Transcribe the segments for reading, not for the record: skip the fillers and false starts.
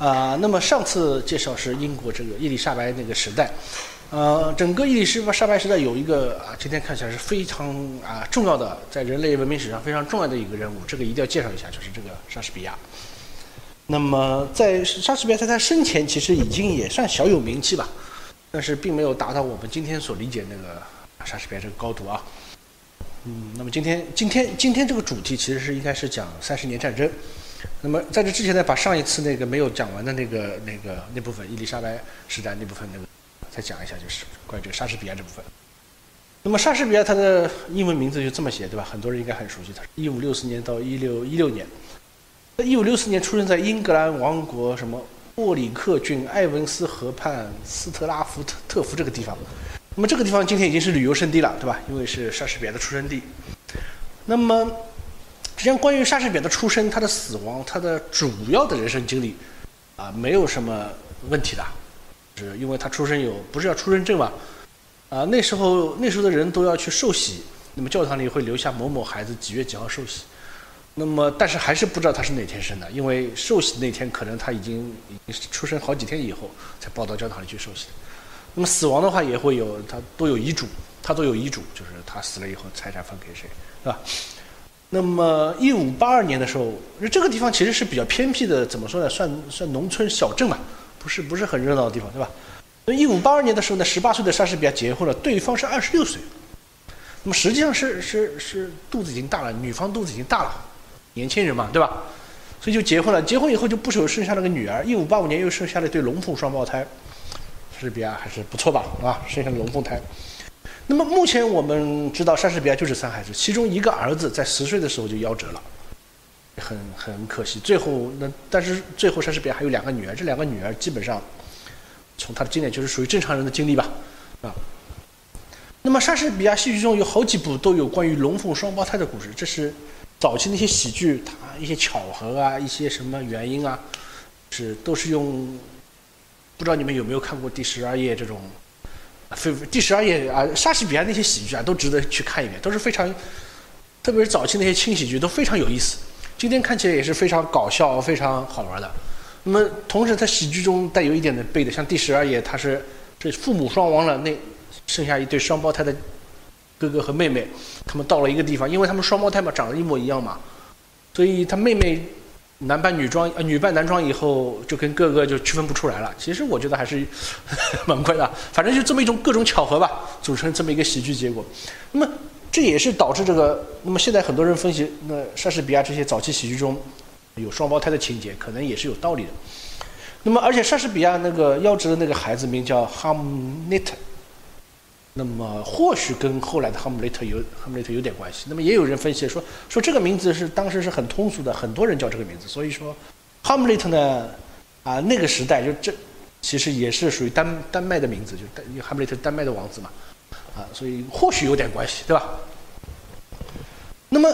那么上次介绍是英国这个伊丽莎白那个时代，整个伊丽莎白时代有一个今天看起来是非常重要的，在人类文明史上非常重要的一个人物，这个一定要介绍一下，就是这个莎士比亚。那么在莎士比亚在他生前其实已经也算小有名气吧，但是并没有达到我们今天所理解那个莎士比亚这个高度啊。那么今天这个主题其实是应该是讲30年战争。那么在这之前呢，把上一次那个没有讲完的那部分伊丽莎白时代那部分再讲一下，就是关于这个莎士比亚这部分。那么莎士比亚他的英文名字就这么写，对吧？很多人应该很熟悉，他是1564年到1616年。1564年出生在英格兰王国什么沃里克郡埃文斯河畔斯特拉福特福这个地方。那么这个地方今天已经是旅游胜地了，对吧？因为是莎士比亚的出生地。那么实际上关于莎士比亚的出生、他的死亡、他的主要的人生经历没有什么问题的，是因为他出生不是要出生证嘛？那时候的人都要去受洗，那么教堂里会留下某某孩子几月几号受洗。那么但是还是不知道他是哪天生的，因为受洗那天可能他已经出生好几天以后才抱到教堂里去受洗。那么死亡的话也会有，他都有遗嘱，就是他死了以后财产分给谁，是吧？那么1582年的时候，这个地方其实是比较偏僻的，怎么说呢？算农村小镇吧，不是很热闹的地方，对吧？那1582年的时候呢，18岁的莎士比亚结婚了，对方是26岁。那么实际上是肚子已经大了，女方肚子已经大了，年轻人嘛，对吧？所以就结婚了。结婚以后就不久生下了个女儿，1585年又生下了一对龙凤双胞胎。莎士比亚还是不错吧？生下了龙凤胎。那么目前我们知道莎士比亚就是3孩子，其中一个儿子在10岁的时候就夭折了，很可惜。但是最后莎士比亚还有2个女儿，这2个女儿基本上从他的经历就是属于正常人的经历吧，那么莎士比亚戏剧中有好几部都有关于龙凤双胞胎的故事，这是早期那些喜剧，它一些巧合一些什么原因都是用，不知道你们有没有看过第12页这种。第12页莎士比亚那些喜剧都值得去看一遍，都是非常，特别是早期那些轻喜剧都非常有意思，今天看起来也是非常搞笑、非常好玩的。那么同时，它喜剧中带有一点的悲的，像第12页，它是这父母双亡了，那剩下一对双胞胎的哥哥和妹妹，他们到了一个地方，因为他们双胞胎嘛，长得一模一样嘛，所以他妹妹男扮女扮男装以后，就跟哥哥就区分不出来了。其实我觉得还是蛮怪的，反正就这么一种各种巧合吧，组成这么一个喜剧结果。那么这也是导致这个，那么现在很多人分析，那莎士比亚这些早期喜剧中有双胞胎的情节，可能也是有道理的。那么而且莎士比亚那个夭折的那个孩子名叫哈姆雷特，那么或许跟后来的哈姆雷特有点关系。那么也有人分析说这个名字是当时是很通俗的，很多人叫这个名字，所以说哈姆雷特呢那个时代就这其实也是属于丹麦的名字，就哈姆雷特丹麦的王子嘛所以或许有点关系，对吧？那么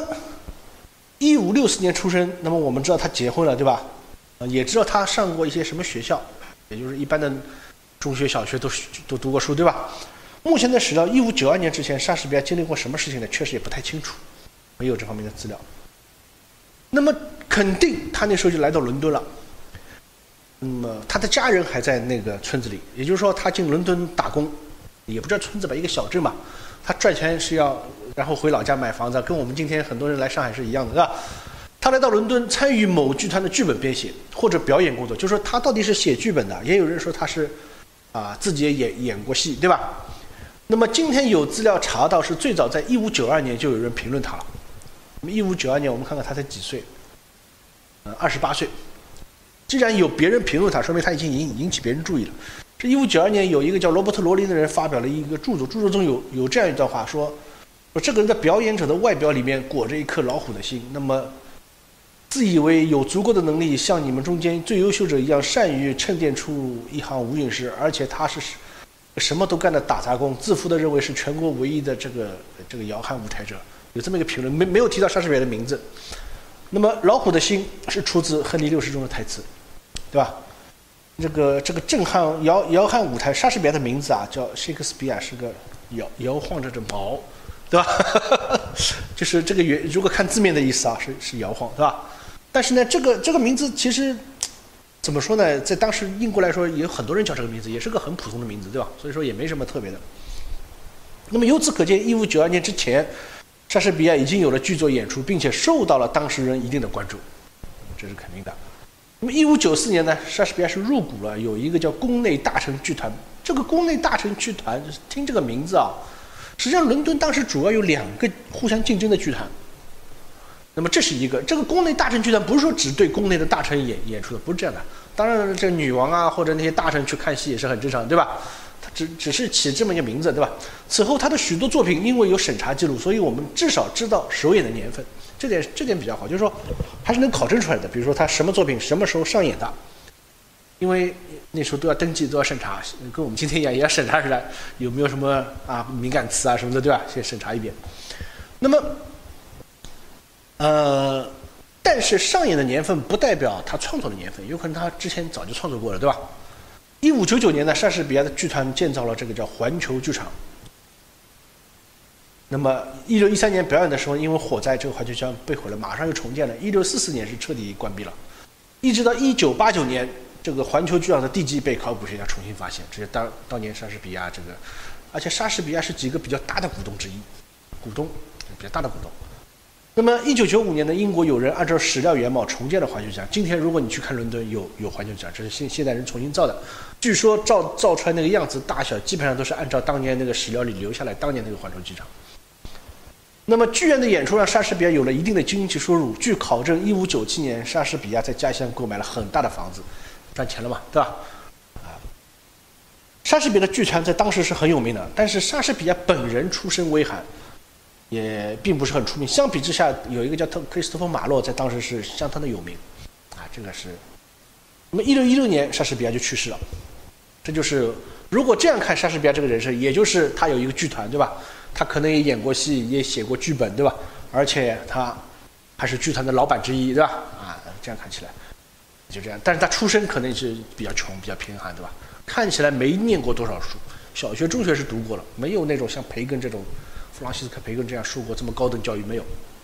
1564年出生，那么我们知道他结婚了，对吧？也知道他上过一些什么学校，也就是一般的中学小学都读过书，对吧？目前的史料1592年之前，莎士比亚经历过什么事情呢？确实也不太清楚，没有这方面的资料。那么肯定他那时候就来到伦敦了。那么他的家人还在那个村子里，也就是说他进伦敦打工，也不叫村子吧，一个小镇吧。他赚钱是要然后回老家买房子，跟我们今天很多人来上海是一样的，是吧？他来到伦敦参与某剧团的剧本编写或者表演工作，就是说他到底是写剧本的，也有人说他是自己也演过戏，对吧？那么今天有资料查到是最早在1592年就有人评论他了。那么1592年我们看看他才几岁，28岁。既然有别人评论他，说明他已经引起别人注意了。这1592年有一个叫罗伯特·罗林的人发表了一个著作，著作中有这样一段话，说这个人的表演者的外表里面裹着一颗老虎的心，那么自以为有足够的能力像你们中间最优秀者一样善于沉淀出一行无影诗，而且他是什么都干的打杂工，自负的认为是全国唯一的这个摇撼舞台者，有这么一个评论，没有提到莎士比亚的名字。那么老虎的心是出自亨利6世中的台词，对吧？这个震撼摇撼舞台，莎士比亚的名字叫 Shakespeare， 是个摇晃着毛，对吧？就是这个如果看字面的意思是摇晃，对吧？但是呢，这个名字其实怎么说呢？在当时英国来说，也有很多人叫这个名字，也是个很普通的名字，对吧？所以说也没什么特别的。那么由此可见，1592年之前，莎士比亚已经有了剧作演出，并且受到了当时人一定的关注，这是肯定的。那么1594年呢，莎士比亚是入股了有一个叫宫内大臣剧团。这个宫内大臣剧团，就是听这个名字啊，实际上伦敦当时主要有2个互相竞争的剧团。那么这是一个，这个宫内大臣剧团不是说只对宫内的大臣演出的，不是这样的。当然，这女王啊或者那些大臣去看戏也是很正常，对吧？他只是起这么一个名字，对吧？此后他的许多作品因为有审查记录，所以我们至少知道首演的年份，这点比较好，就是说还是能考证出来的。比如说他什么作品什么时候上演的，因为那时候都要登记，都要审查，跟我们今天一样，也要审查出来有没有什么敏感词啊什么的，对吧？先审查一遍。那么，但是上演的年份不代表他创作的年份，有可能他之前早就创作过了，对吧？1599年呢，莎士比亚的剧团建造了这个叫环球剧场。那么1613年表演的时候，因为火灾，这个环球剧场被毁了，马上又重建了。1644年是彻底关闭了，一直到1989年。这个环球剧场的地基被考古学家重新发现，这是当年莎士比亚这个，而且莎士比亚是几个比较大的股东之一，比较大的股东。那么1995年呢，英国有人按照史料原貌重建了环球剧场。今天如果你去看伦敦有环球剧场，这是现代人重新造的，据说造出来那个样子大小基本上都是按照当年那个史料里留下来当年那个环球剧场。那么剧院的演出让莎士比亚有了一定的经济收入。据考证，1597年莎士比亚在家乡购买了很大的房子，赚钱了嘛，对吧？莎士比亚的剧团在当时是很有名的，但是莎士比亚本人出身微寒，也并不是很出名。相比之下，有一个叫克里斯托弗·马洛在当时是相当的有名，这个是。那么1616年莎士比亚就去世了，这就是如果这样看莎士比亚这个人生，也就是他有一个剧团，对吧？他可能也演过戏，也写过剧本，对吧？而且他还是剧团的老板之一，对吧？这样看起来就这样。但是他出身可能是比较穷，比较贫寒，对吧？看起来没念过多少书，小学、中学是读过了，没有那种像培根这种弗朗西斯科·培根这样受过这么高等教育，没有。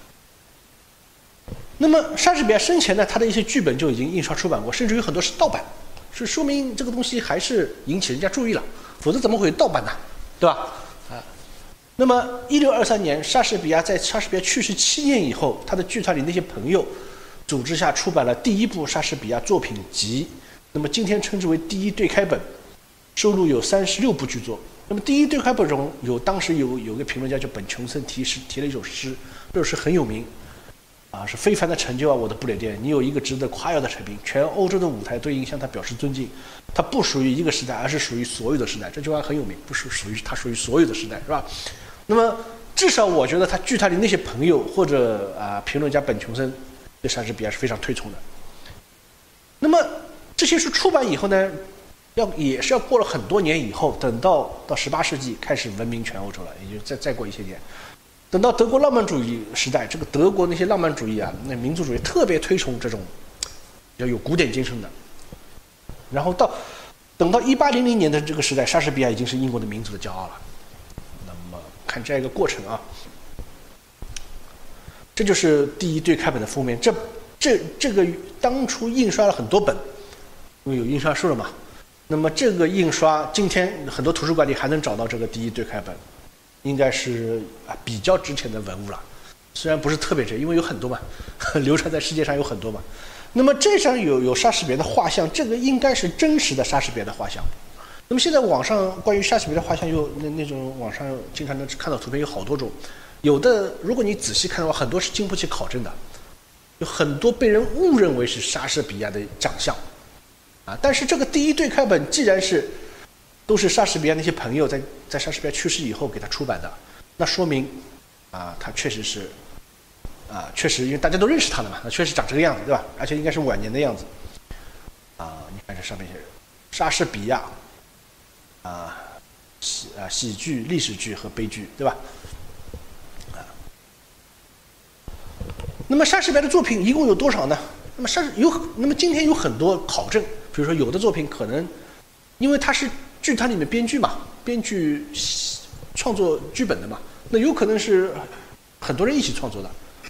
那么莎士比亚生前呢，他的一些剧本就已经印刷出版过，甚至有很多是盗版，是说明这个东西还是引起人家注意了，否则怎么会有盗版呢？对吧？那么1623年，莎士比亚在莎士比亚去世7年以后，他的剧团里那些朋友组织下出版了第一部莎士比亚作品集，那么今天称之为第一对开本，收录有36部剧作。那么第一对开本中当时有个评论家叫本琼森提了一首诗，这首诗很有名是非凡的成就啊，我的不列颠，你有一个值得夸耀的成名，全欧洲的舞台都应向他表示尊敬。他不属于一个时代，而是属于所有的时代。这句话很有名，不是属于所有的时代，是吧？那么至少我觉得他剧团里那些朋友或者评论家本琼森对莎士比亚是非常推崇的。那么这些书出版以后呢，也是要过了很多年以后，等到18世纪开始闻名全欧洲了，也就再过一些年。等到德国浪漫主义时代，这个德国那些浪漫主义那民族主义特别推崇这种要有古典精神的。然后等到1800年的这个时代，莎士比亚已经是英国的民族的骄傲了。那么看这样一个过程这就是第一对开本的封面。这个当初印刷了很多本，因为有印刷术了嘛。那么这个印刷今天很多图书馆里还能找到这个第一对开本，应该是比较值钱的文物了。虽然不是特别值，因为有很多嘛，流传在世界上有很多嘛。那么这上有莎士比亚的画像，这个应该是真实的莎士比亚的画像。那么现在网上关于莎士比亚的画像有那种网上经常能看到图片有好多种，有的如果你仔细看的话，很多是经不起考证的，有很多被人误认为是莎士比亚的长相但是这个第一对开本既然都是莎士比亚那些朋友在莎士比亚去世以后给他出版的，那说明他确实是确实因为大家都认识他的嘛，那确实长这个样子，对吧？而且应该是晚年的样子你看这上面写莎士比亚喜剧、历史剧和悲剧，对吧？那么莎士比亚的作品一共有多少呢？那么今天有很多考证，比如说有的作品可能因为他是剧团里面编剧嘛，编剧创作剧本的嘛，那有可能是很多人一起创作的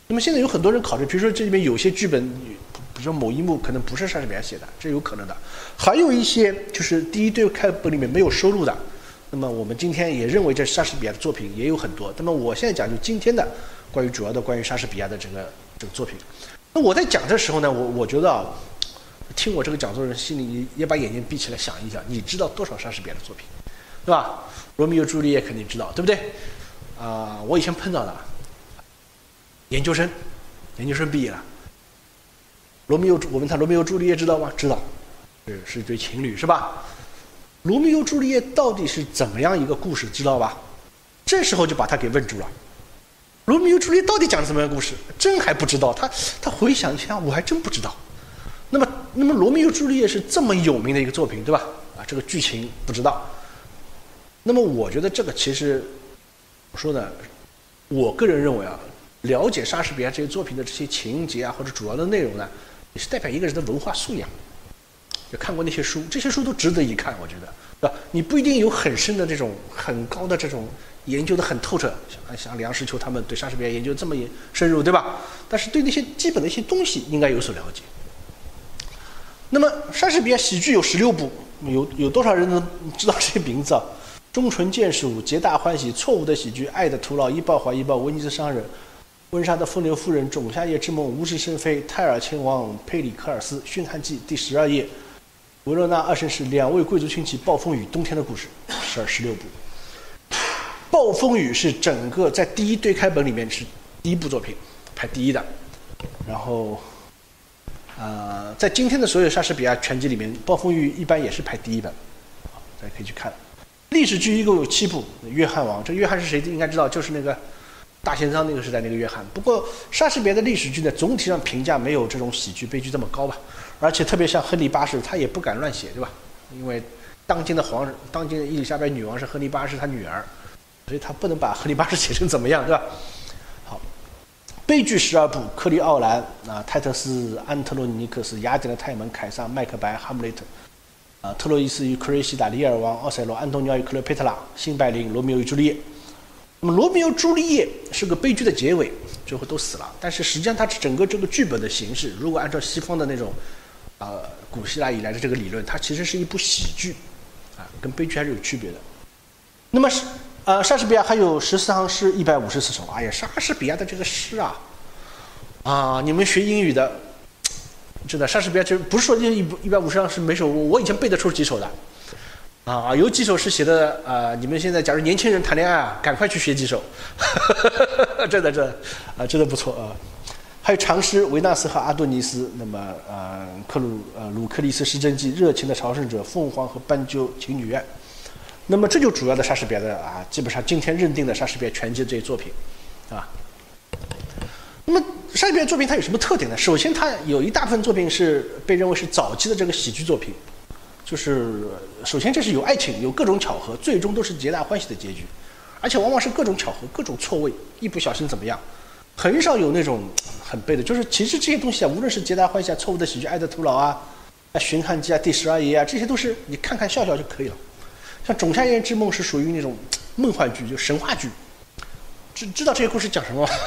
那么现在有很多人考虑，比如说这里面有些剧本，比如说某一幕可能不是莎士比亚写的，这有可能的。还有一些就是第一对开本里面没有收录的，那么我们今天也认为这莎士比亚的作品也有很多。那么我现在讲就今天的主要的关于莎士比亚的这个作品。那我在讲的时候呢，我觉得啊，听我这个讲座的人心里也把眼睛闭起来想一想，你知道多少莎士比亚的作品，对吧？罗密欧朱丽叶肯定知道，对不对？我以前碰到的。研究生毕业了。我问他罗密欧朱丽叶知道吗？知道，是一对情侣是吧？罗密欧朱丽叶到底是怎么样一个故事，知道吧？这时候就把他给问住了。罗密欧朱丽叶到底讲什么样的故事？真还不知道。他回想一下，我还真不知道。那么罗密欧朱丽叶是这么有名的一个作品，对吧？这个剧情不知道。那么我觉得这个其实我说的，我个人认为啊。了解莎士比亚这些作品的这些情节啊，或者主要的内容呢，也是代表一个人的文化素养。就看过那些书，这些书都值得一看，我觉得，对吧？你不一定有很深的这种、很高的这种研究的很透彻，像梁实秋他们对莎士比亚研究这么深入，对吧？但是对那些基本的一些东西应该有所了解。那么莎士比亚喜剧有16部，有多少人能知道这些名字啊？中纯剑术、皆大欢喜、错误的喜剧、爱的徒劳、一报还一报、威尼斯商人、温莎的风流夫人、仲夏夜之梦、无事生非、泰尔亲王、佩里克尔斯、驯悍记第12页、维罗纳二绅士、2位贵族亲戚、暴风雨、冬天的故事，16部。暴风雨是整个在第一对开本里面是第一部作品，排第一的。然后，在今天的所有莎士比亚全集里面，暴风雨一般也是排第一本，大家可以去看。历史剧一共有7部，约翰王，这约翰是谁应该知道，就是那个大宪章那个时代那个约翰。不过莎士比亚的历史剧呢，总体上评价没有这种喜剧悲剧这么高吧，而且特别像亨利8世，他也不敢乱写，对吧？因为当今的伊丽莎白女王是亨利8世他女儿，所以他不能把亨利8世写成怎么样，对吧？好，悲剧12部，克里奥兰泰特斯、安特洛尼克斯、雅典的泰门、凯撒、麦克白、哈姆雷特。特洛伊斯与克瑞西达、里尔王、奥赛罗、安东尼奥与克罗佩特拉、辛拜林、罗密欧与朱丽叶。那么罗密欧朱丽叶是个悲剧的结尾，最后都死了。但是实际上它整个这个剧本的形式，如果按照西方的那种古希腊以来的这个理论，它其实是一部喜剧跟悲剧还是有区别的。那么莎士比亚还有14行诗154首。哎呀，莎士比亚的这个诗你们学英语的真的，莎士比亚就不是说这150行诗每首我以前背得出几首的有几首是写的你们现在假如年轻人谈恋爱赶快去学几首真的不错还有长诗维纳斯和阿多尼斯，那么鲁克利斯失真记、热情的朝圣者、凤凰和斑鸠情女院。那么这就主要的莎士比亚的基本上今天认定的莎士比亚全集这些作品那么莎士比亚作品它有什么特点呢？首先它有一大部分作品是被认为是早期的这个喜剧作品，就是首先这是有爱情，有各种巧合，最终都是皆大欢喜的结局，而且往往是各种巧合、各种错位，一不小心怎么样，很少有那种很背的。就是其实这些东西无论是皆大欢喜错误的喜剧、爱的徒劳寻汉记第12页这些都是你看看笑笑就可以了。像仲夏夜之梦是属于那种梦幻剧，就神话剧。知道这些故事讲什么吗？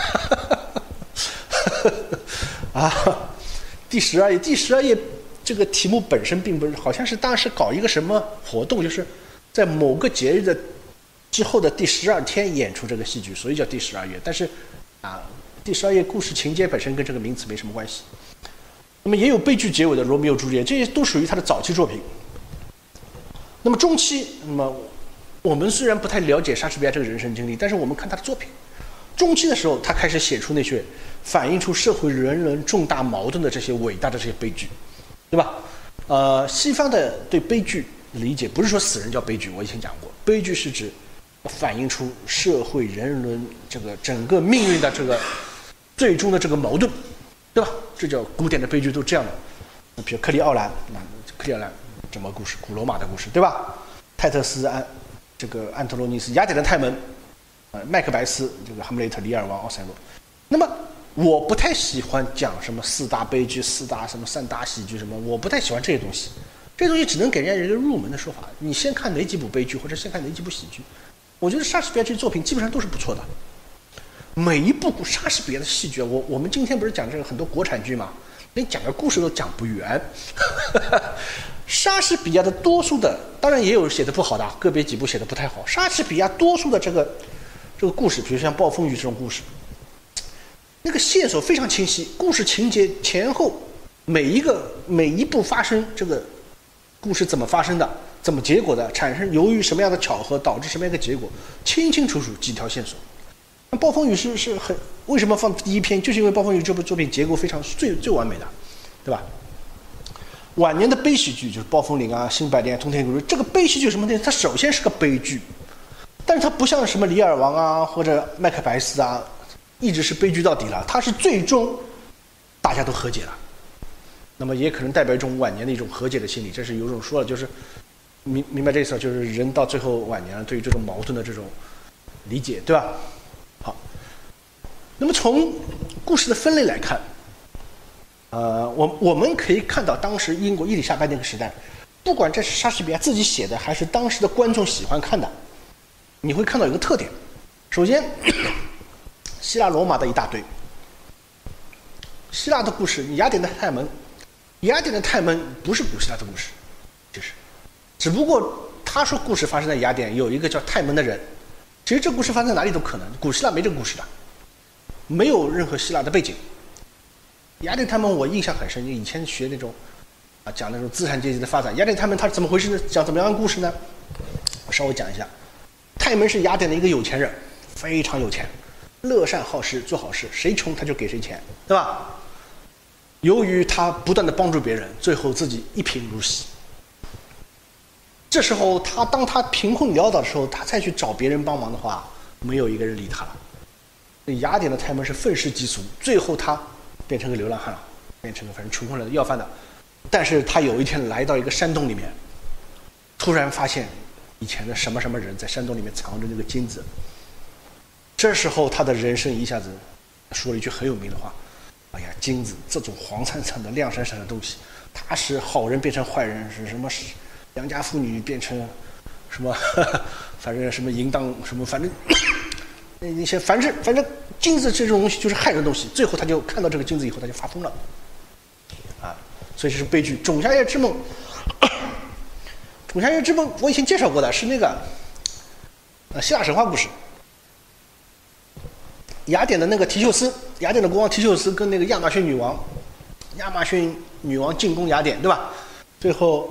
第12页这个题目本身并不是，好像是当时搞一个什么活动，就是在某个节日的之后的第12天演出这个戏剧，所以叫第12页。但是第12页故事情节本身跟这个名词没什么关系。那么也有悲剧结尾的罗密欧朱丽叶，这些都属于他的早期作品。那么中期，那么我们虽然不太了解莎士比亚这个人生经历，但是我们看他的作品，中期的时候他开始写出那些反映出社会人重大矛盾的这些伟大的这些悲剧，对吧？西方的对悲剧理解不是说死人叫悲剧，我以前讲过，悲剧是指反映出社会人伦这个整个命运的这个最终的这个矛盾，对吧？这叫古典的悲剧都这样的。比如克里奥兰什么故事？古罗马的故事，对吧？泰特斯这个安特罗尼斯、雅典的泰门，麦克白斯，这个哈姆雷特、里尔王、奥赛罗。那么我不太喜欢讲什么4大悲剧、3大喜剧什么，我不太喜欢这些东西。这些东西只能给人家一个入门的说法。你先看哪几部悲剧，或者先看哪几部喜剧。我觉得莎士比亚这些作品基本上都是不错的。 每一部莎士比亚的戏剧，我们今天不是讲这个很多国产剧嘛，连讲个故事都讲不圆。莎士比亚的多数的，当然也有写的不好的，个别几部写的不太好。莎士比亚多数的这个故事，比如像《暴风雨》这种故事，那个线索非常清晰，故事情节前后每一步发生，这个故事怎么发生的，怎么结果的，产生由于什么样的巧合导致什么样的结果，清清楚楚几条线索。那《暴风雨》是很为什么放第一篇，就是因为《暴风雨》这部作品结构非常最完美的，对吧？晚年的悲喜剧就是《暴风岭》啊、《新白莲》啊、《通天阁》，这个悲喜剧什么呢？它首先是个悲剧，但是它不像什么《李尔王》啊或者《麦克白斯》啊，一直是悲剧到底了。它是最终大家都和解了，那么也可能代表一种晚年的一种和解的心理。这是有种说了，就是明白这意思，就是人到最后晚年了，对于这种矛盾的这种理解，对吧？好，那么从故事的分类来看。我们可以看到，当时英国伊丽莎白那个时代，不管这是莎士比亚自己写的，还是当时的观众喜欢看的，你会看到有个特点。首先，希腊罗马的一大堆，希腊的故事，雅典的泰门，雅典的泰门不是古希腊的故事，只不过他说故事发生在雅典，有一个叫泰门的人，其实这故事发生在哪里都可能，古希腊没这个故事的，没有任何希腊的背景。雅典他们我印象很深，以前学那种讲那种资产阶级的发展，雅典他们他是怎么回事呢？讲怎么样的故事呢？我稍微讲一下。泰门是雅典的一个有钱人，非常有钱，乐善好施，做好事，谁穷他就给谁钱，对吧？由于他不断的帮助别人，最后自己一贫如洗。这时候当他贫困潦倒的时候，他再去找别人帮忙的话，没有一个人理他了。雅典的泰门是愤世嫉俗，最后他变成个流浪汉了，变成个反正穷困了要饭的。但是他有一天来到一个山洞里面，突然发现以前的什么什么人在山洞里面藏着那个金子。这时候他的人生一下子说了一句很有名的话：哎呀，金子这种黄灿灿的亮闪闪的东西，它使好人变成坏人，是什么良家妇女变成什么反正什么淫荡什么，反正那些反正金子这种东西就是害人的东西。最后他就看到这个金子以后，他就发疯了所以这是悲剧。仲夏夜之梦仲夏夜之梦我以前介绍过的，是那个希腊神话故事。雅典的那个提修斯，雅典的国王提修斯跟那个亚马逊女王进攻雅典，对吧？最后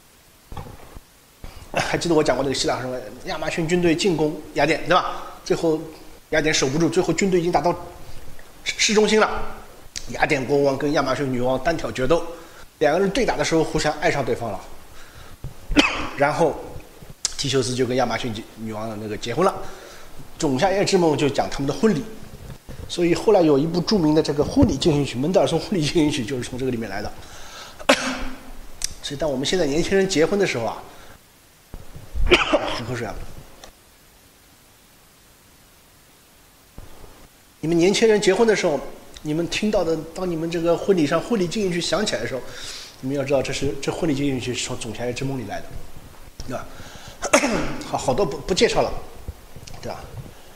还记得我讲过那个希腊神话，亚马逊军队进攻雅典，对吧？最后雅典守不住，最后军队已经打到市中心了。雅典国王跟亚马逊女王单挑决斗，两个人对打的时候互相爱上对方了，然后提修斯就跟亚马逊女王的那个结婚了。仲夏夜之梦就讲他们的婚礼，所以后来有一部著名的这个婚礼进行曲，门德尔松婚礼进行曲就是从这个里面来的。所以当我们现在年轻人结婚的时候喝口水你们年轻人结婚的时候，你们听到的，当你们这个婚礼上婚礼进行曲响起来的时候，你们要知道这婚礼进行曲是从仲夏夜之梦里来的，对吧？好多不介绍了，对吧？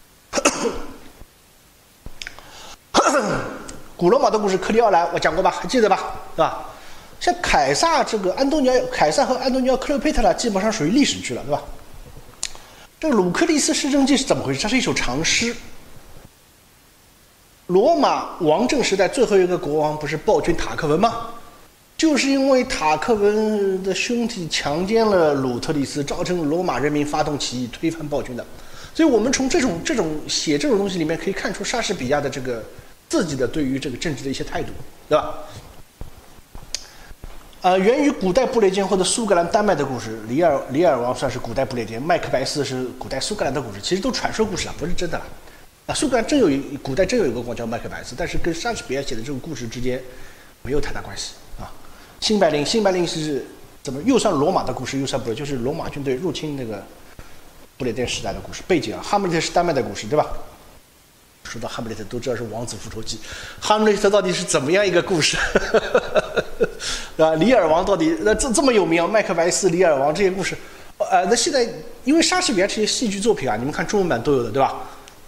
古罗马的故事，克里奥兰我讲过吧，还记得吧？对吧？像凯撒和安东尼奥克利佩特拉基本上属于历史剧了，对吧？这个鲁克利斯失政记是怎么回事？它是一首长诗。罗马王政时代最后一个国王不是暴君塔克文吗？就是因为塔克文的兄弟强奸了鲁特利斯，造成罗马人民发动起义推翻暴君的。所以我们从这种写这种东西里面可以看出莎士比亚的这个自己的对于这个政治的一些态度，对吧？源于古代不列颠或者苏格兰丹麦的故事，李尔王算是古代不列颠，麦克白斯是古代苏格兰的故事，其实都传说故事了，不是真的了。苏格兰古代真有一个国王叫麦克白斯，但是跟莎士比亚写的这种故事之间没有太大关系新白令是怎么又算罗马的故事，又算不是，就是罗马军队入侵那个不列颠时代的故事背景哈姆雷特是丹麦的故事，对吧？说到哈姆雷特都知道是王子复仇记，哈姆雷特到底是怎么样一个故事？对吧？李尔王到底这么有名麦克白斯、李尔王这些故事，那现在因为莎士比亚这些戏剧作品你们看中文版都有的，对吧？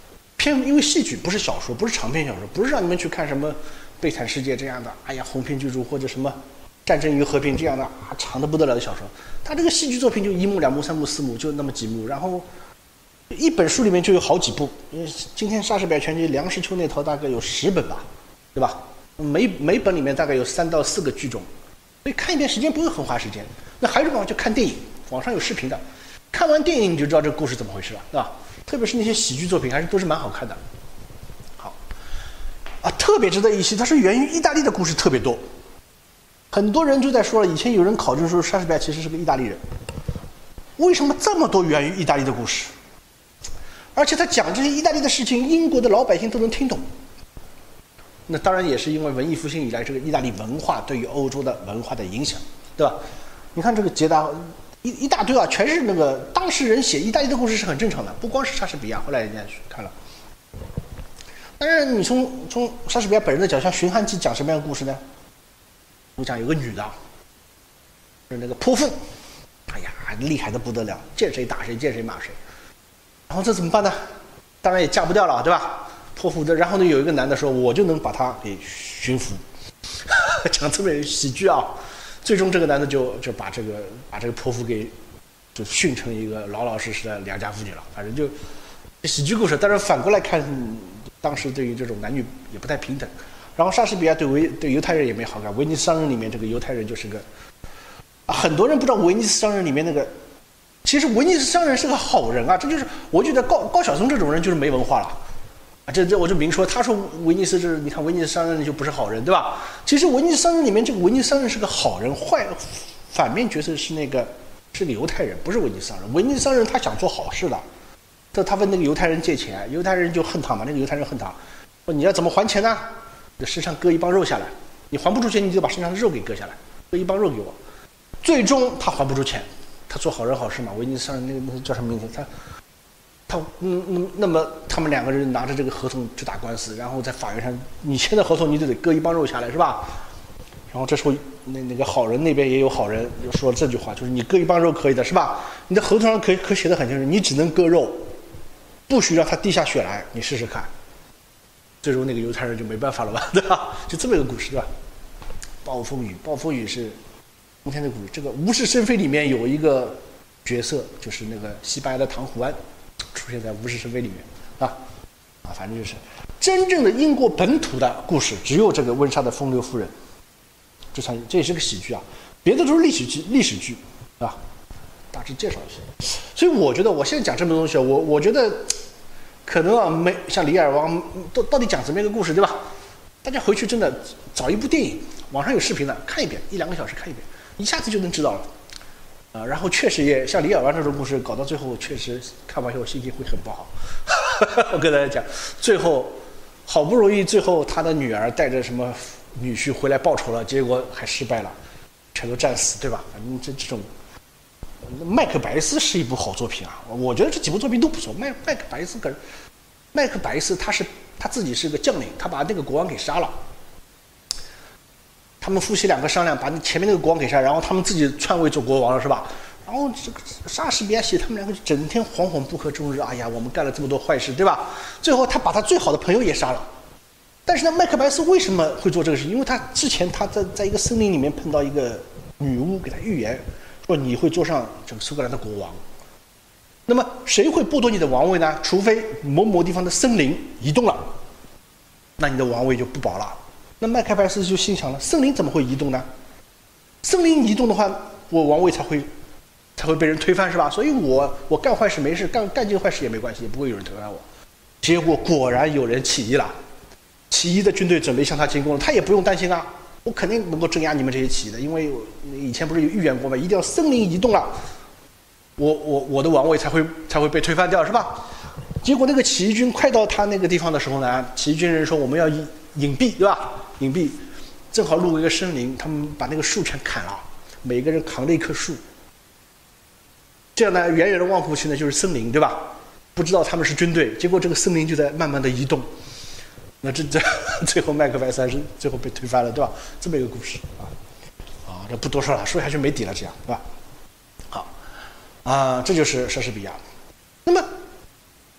因为戏剧不是小说，不是长篇小说，不是让你们去看什么《悲惨世界》这样的，哎呀鸿篇巨著或者什么《战争与和平》这样的长得不得了的小说。他这个戏剧作品就1幕、2幕、3幕、4幕，就那么几幕，然后一本书里面就有好几部。今天莎士比亚全集梁实秋那套大概有10本吧，对吧？每本里面大概有3到4个剧种，所以看一遍时间不会很花时间。那还有一种方法就看电影，网上有视频的，看完电影你就知道这个故事怎么回事了，对吧？特别是那些喜剧作品，还是都是蛮好看的。好，特别值得一提，它是源于意大利的故事特别多。很多人就在说了，以前有人考证说莎士比亚其实是个意大利人，为什么这么多源于意大利的故事？而且他讲这些意大利的事情，英国的老百姓都能听懂。那当然也是因为文艺复兴以来这个意大利文化对于欧洲的文化的影响，对吧？你看这个捷达一大堆啊，全是那个当事人写意大利的故事是很正常的，不光是莎士比亚，后来人家去看了。当然，你从莎士比亚本人的角度，像《寻汉记》讲什么样的故事呢？我讲有个女的，是那个泼妇，哎呀，厉害的不得了，见谁打谁，见谁骂谁。然后这怎么办呢？当然也嫁不掉了，对吧？泼妇的，然后呢，有一个男的说，我就能把她给驯服，讲这么喜剧啊。最终这个男的就把这个泼妇给就训成一个老老实实的良家妇女了。反正就喜剧故事，但是反过来看，当时对于这种男女也不太平等。然后莎士比亚对犹太人也没好感，威尼斯商人里面这个犹太人就是个，很多人不知道威尼斯商人里面那个，其实威尼斯商人是个好人啊，这就是我觉得高晓松这种人就是没文化了。这我就明说，他说威尼斯你看威尼斯商人就不是好人，对吧？其实威尼斯商人里面这个威尼斯商人是个好人，反面角色是个犹太人，不是威尼斯商人。威尼斯商人他想做好事的，他问那个犹太人借钱，犹太人就恨他嘛，那个犹太人恨他，说你要怎么还钱呢？你身上割一帮肉下来，你还不出钱，你就把身上的肉给割下来，割一帮肉给我。最终他还不出钱，他做好人好事嘛。威尼斯商人那个叫什么名字？那么他们2个人拿着这个合同去打官司，然后在法院上，你签的合同你就得割一帮肉下来，是吧？然后这时候那个好人那边也有好人就说这句话，就是你割一帮肉可以的，是吧？你的合同上可写得很清楚，你只能割肉，不许让他滴下血来，你试试看。最终那个犹太人就没办法了吧，对吧？就这么一个故事，对吧？暴风雨是今天的故事。这个《无事生非》里面有一个角色，就是那个西班牙的唐胡安。出现在《无事生非》里面反正就是真正的英国本土的故事，只有这个温莎的风流夫人。这也是个喜剧啊，别的都是历史剧啊，大致介绍一下。所以我觉得我现在讲这么多东西，我觉得可能没像《李尔王》到底讲什么一个故事，对吧？大家回去真的找一部电影，网上有视频的，看一遍，1-2个小时看一遍，一下子就能知道了。然后确实也像李尔湾这种故事搞到最后，确实看完以后心情会很不好。我跟大家讲，最后好不容易最后他的女儿带着什么女婿回来报仇了，结果还失败了，全都战死，对吧？反正这种麦克白斯是一部好作品啊，我觉得这几部作品都不错。麦克白斯他自己是个将领，他把那个国王给杀了。他们夫妻2个商量，把前面那个国王给杀，然后他们自己篡位做国王了，是吧？然后这个莎士比亚写他们2个就整天惶惶不可终日，哎呀，我们干了这么多坏事，对吧？最后他把他最好的朋友也杀了。但是呢，麦克白斯为什么会做这个事？因为他之前他在一个森林里面碰到一个女巫，给他预言说你会做上这个苏格兰的国王。那么谁会剥夺你的王位呢？除非某某地方的森林移动了，那你的王位就不保了。那麦克白斯就心想了，森林怎么会移动呢？森林移动的话，我王位才会被人推翻，是吧？所以我干坏事没事，干尽坏事也没关系，也不会有人推翻我。结果果然有人起义了，起义的军队准备向他进攻了，他也不用担心啊，我肯定能够镇压你们这些起义的，因为以前不是有预言过吗？一定要森林移动了，我的王位才会被推翻掉，是吧？结果那个起义军快到他那个地方的时候呢，起义军人说我们要隐蔽，对吧？隐蔽，正好路过一个森林，他们把那个树全砍了，每个人扛着一棵树。这样呢，远远的望过去呢就是森林，对吧？不知道他们是军队，结果这个森林就在慢慢的移动。那这最后麦克白斯是最后被推翻了，对吧？这么一个故事啊，这不多说了，说下去没底了，这样，对吧？好，这就是莎士比亚。那么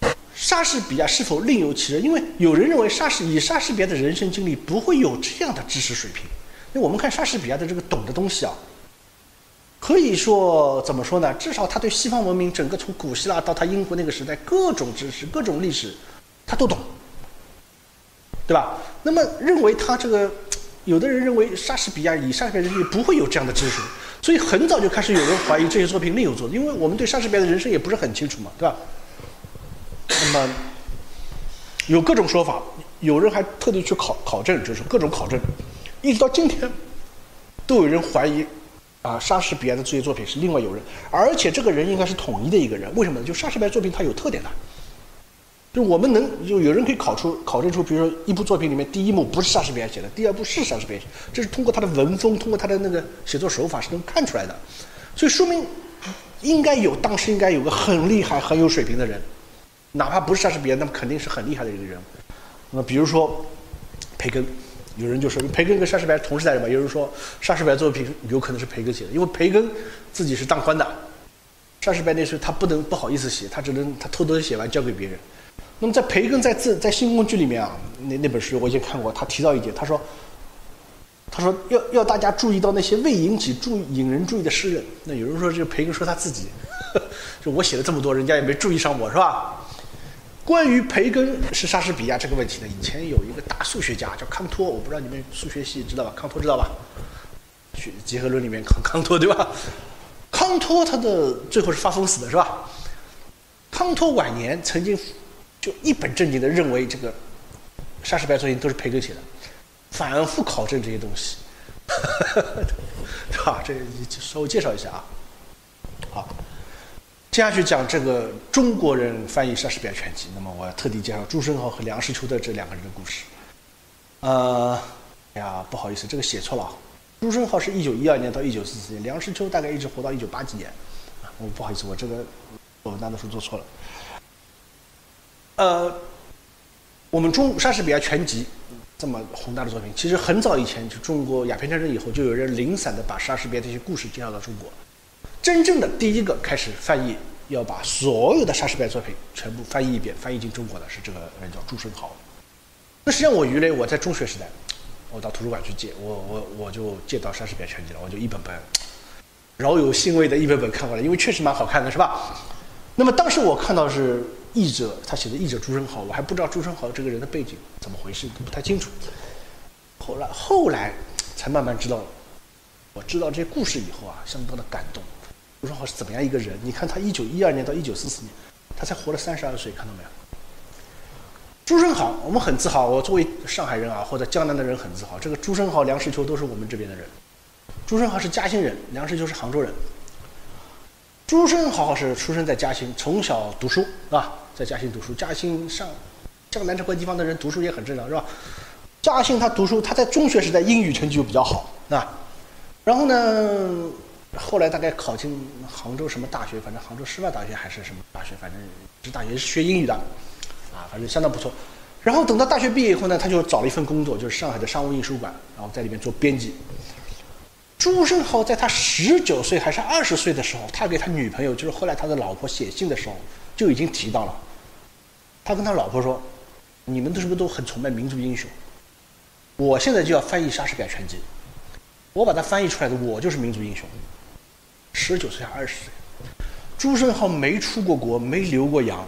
莎士比亚是否另有其人？因为有人认为以莎士比亚的人生经历不会有这样的知识水平。因为我们看莎士比亚的这个懂的东西啊，可以说怎么说呢？至少他对西方文明整个从古希腊到他英国那个时代各种知识、各种历史，他都懂，对吧？那么认为他这个，有的人认为莎士比亚人生经历不会有这样的知识，所以很早就开始有人怀疑这些作品另有作，因为我们对莎士比亚的人生也不是很清楚嘛，对吧？那么有各种说法，有人还特地去考证，就是各种考证，一直到今天，都有人怀疑莎士比亚的这些作品是另外有人，而且这个人应该是统一的一个人。为什么呢？就莎士比亚作品它有特点的，就我们就有人可以考证出，比如说一部作品里面第一幕不是莎士比亚写的，第二部是莎士比亚写的，这是通过他的文风，通过他的那个写作手法是能看出来的，所以说明当时应该有个很厉害、很有水平的人。哪怕不是莎士比亚，那么肯定是很厉害的一个人。那么比如说培根，有人就说培根跟莎士比亚同时代人吧，有人说莎士比亚作品有可能是培根写的，因为培根自己是当官的，莎士比亚那时候他不好意思写，他偷偷写完交给别人。那么在培根在新工具里面啊，那本书我已经看过，他提到一点，他说要大家注意到那些未引人注意的诗人。那有人说这培根说他自己，就我写了这么多，人家也没注意上我，是吧？关于培根是莎士比亚这个问题呢，以前有一个大数学家叫康托，我不知道你们数学系知道吧？康托知道吧？集合论里面康托对吧？康托他的最后是发疯死的是吧？康托晚年曾经就一本正经的认为这个莎士比亚作品都是培根写的，反复考证这些东西，对吧？这稍微介绍一下啊。好。接下去讲这个中国人翻译莎士比亚全集，那么我要特地介绍朱生豪和梁实秋的这两个人的故事。不好意思，这个写错了啊。朱生豪是1912年到1944年，梁实秋大概一直活到1980几年。不好意思，我这个文档的书做错了。我们莎士比亚全集这么宏大的作品，其实很早以前，就中国鸦片战争以后，就有人零散的把莎士比亚这些故事介绍到中国。真正的第一个开始翻译，要把所有的莎士比亚作品全部翻译一遍，翻译进中国的是这个人叫朱生豪。那实际上我在中学时代，我到图书馆去借，我就借到莎士比亚全集了，我就一本本饶有兴味的一本本看过来，因为确实蛮好看的，是吧？那么当时我看到是译者，他写的译者朱生豪，我还不知道朱生豪这个人的背景怎么回事，不太清楚。后来才慢慢知道，我知道这些故事以后啊，相当的感动。朱生豪是怎么样一个人？你看他1912年到1944年，他才活了32岁，看到没有？朱生豪，我们很自豪，我作为上海人啊，或者江南的人很自豪。这个朱生豪、梁实秋都是我们这边的人。朱生豪是嘉兴人，梁实秋是杭州人。朱生豪是出生在嘉兴，从小读书啊，在嘉兴读书。嘉兴江南这块地方的人读书也很正常，是吧？嘉兴他读书，他在中学时代英语成绩就比较好啊。然后呢？后来大概考进杭州什么大学，反正杭州师范大学还是什么大学，反正这大学是学英语的，反正相当不错。然后等到大学毕业以后呢，他就找了一份工作，就是上海的商务印书馆，然后在里面做编辑。朱生豪在他19岁还是20岁的时候，他给他女朋友，就是后来他的老婆写信的时候，就已经提到了。他跟他老婆说：“你们是不是都很崇拜民族英雄？我现在就要翻译莎士比亚全集，我把它翻译出来的，我就是民族英雄。”19岁还20岁，朱生豪没出过国，没留过洋，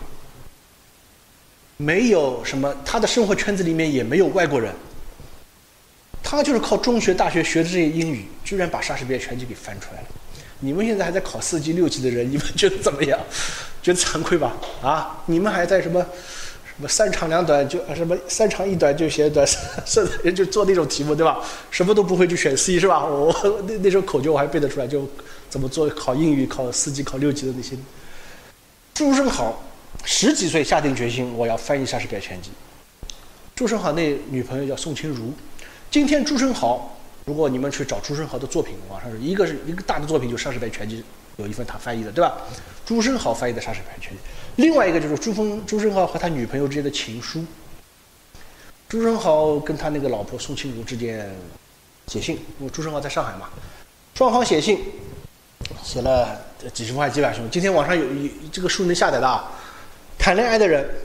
没有什么，他的生活圈子里面也没有外国人，他就是靠中学、大学学的这些英语，居然把莎士比亚全集给翻出来了。你们现在还在考4级、6级的人，你们觉得怎么样？觉得惭愧吧？你们还在什么3长2短，就什么3长1短就写短，就做那种题目，对吧？什么都不会就选 C 是吧？我那时候口诀我还背得出来，就怎么做考英语、考4级、考6级的那些。朱生豪10几岁下定决心，我要翻译莎士比亚全集。朱生豪那女朋友叫宋清如。今天朱生豪，如果你们去找朱生豪的作品，网上是一个大的作品，就是莎士比亚全集，有一份他翻译的，对吧？朱生豪翻译的莎士比亚全集。另外一个就是朱生豪和他女朋友之间的情书。朱生豪跟他那个老婆宋清如之间写信，因为朱生豪在上海嘛，双方写信，写了几十封还几百封。今天网上有这个书能下载的谈恋爱的人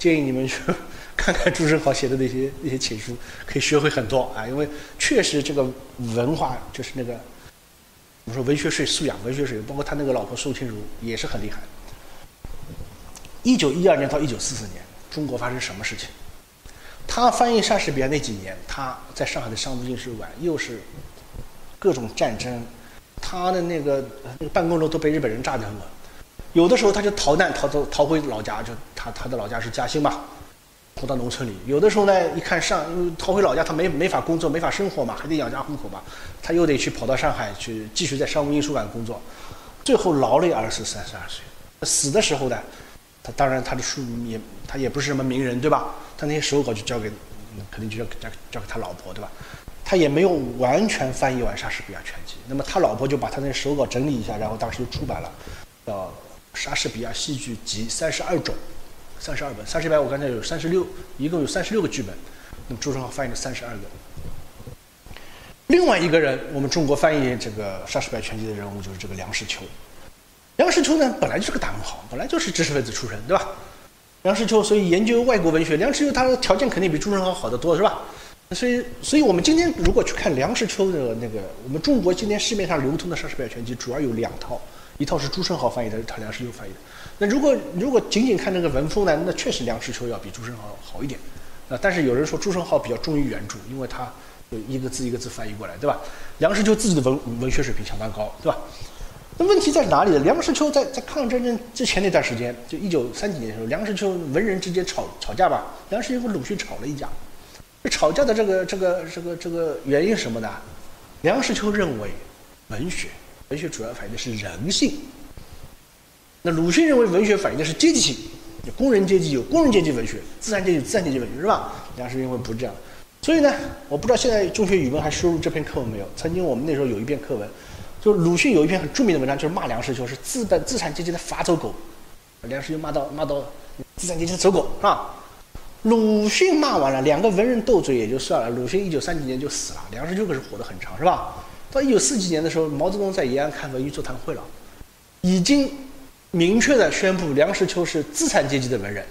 建议你们去看看朱生豪写的那些情书，可以学会很多啊。因为确实这个文化就是那个我们说文学素养，文学水平，包括他那个老婆宋庆如也是很厉害。1912年到1944年，中国发生什么事情？他翻译莎士比亚那几年，他在上海的商务印书馆又是各种战争，他的那个办公楼都被日本人炸掉了。有的时候他就逃难，逃回老家，就他的老家是嘉兴嘛，逃到农村里。有的时候呢，一看逃回老家，他没法工作，没法生活嘛，还得养家糊口嘛，他又得跑到上海去继续在商务印书馆工作。最后劳累而死，32岁。死的时候呢，当然他的书他也不是什么名人，对吧？他那些手稿就肯定就交给他老婆，对吧？他也没有完全翻译完莎士比亚全集。那么他老婆就把他那手稿整理一下，然后当时就出版了，叫莎士比亚戏剧集32种，32本。莎士比亚我刚才有36，一共有36个剧本。那么朱生豪翻译了32个。另外一个人，我们中国翻译这个莎士比亚全集的人物就是这个梁实秋。梁实秋呢，本来就是个大文豪，本来就是知识分子出身，对吧？梁实秋，所以研究外国文学，梁实秋他的条件肯定比朱生豪好得多，是吧？所以我们今天如果去看梁实秋的那个，我们中国今天市面上流通的莎士比亚全集主要有2套，一套是朱生豪翻译的，一套梁实秋翻译的。那如果仅仅看那个文风呢，那确实梁实秋要比朱生豪好一点。但是有人说朱生豪比较忠于原著，因为他就一个字一个字翻译过来，对吧？梁实秋自己的文学水平相当高，对吧？那问题在哪里呢？梁实秋在抗日战争之前那段时间，就1930几年的时候，梁实秋文人之间吵架吧，梁实秋和鲁迅吵了一架。吵架的这个原因是什么呢？梁实秋认为文学主要反映的是人性，那鲁迅认为文学反映的是阶级性，有工人阶级有工人阶级文学，资产阶级有资产阶级文学，是吧？梁实秋认为不是这样。所以呢，我不知道现在中学语文还收录这篇课文没有。曾经我们那时候有一篇课文，就鲁迅有一篇很著名的文章，就是骂梁实秋是资产阶级的法走狗，梁实秋骂到资产阶级的走狗，是吧？鲁迅骂完了，2个文人斗嘴也就算了。鲁迅1930年就死了，梁实秋可是活得很长，是吧？到1940几年的时候，毛泽东在延安开文艺座谈会了，已经明确的宣布梁实秋是资产阶级的文人。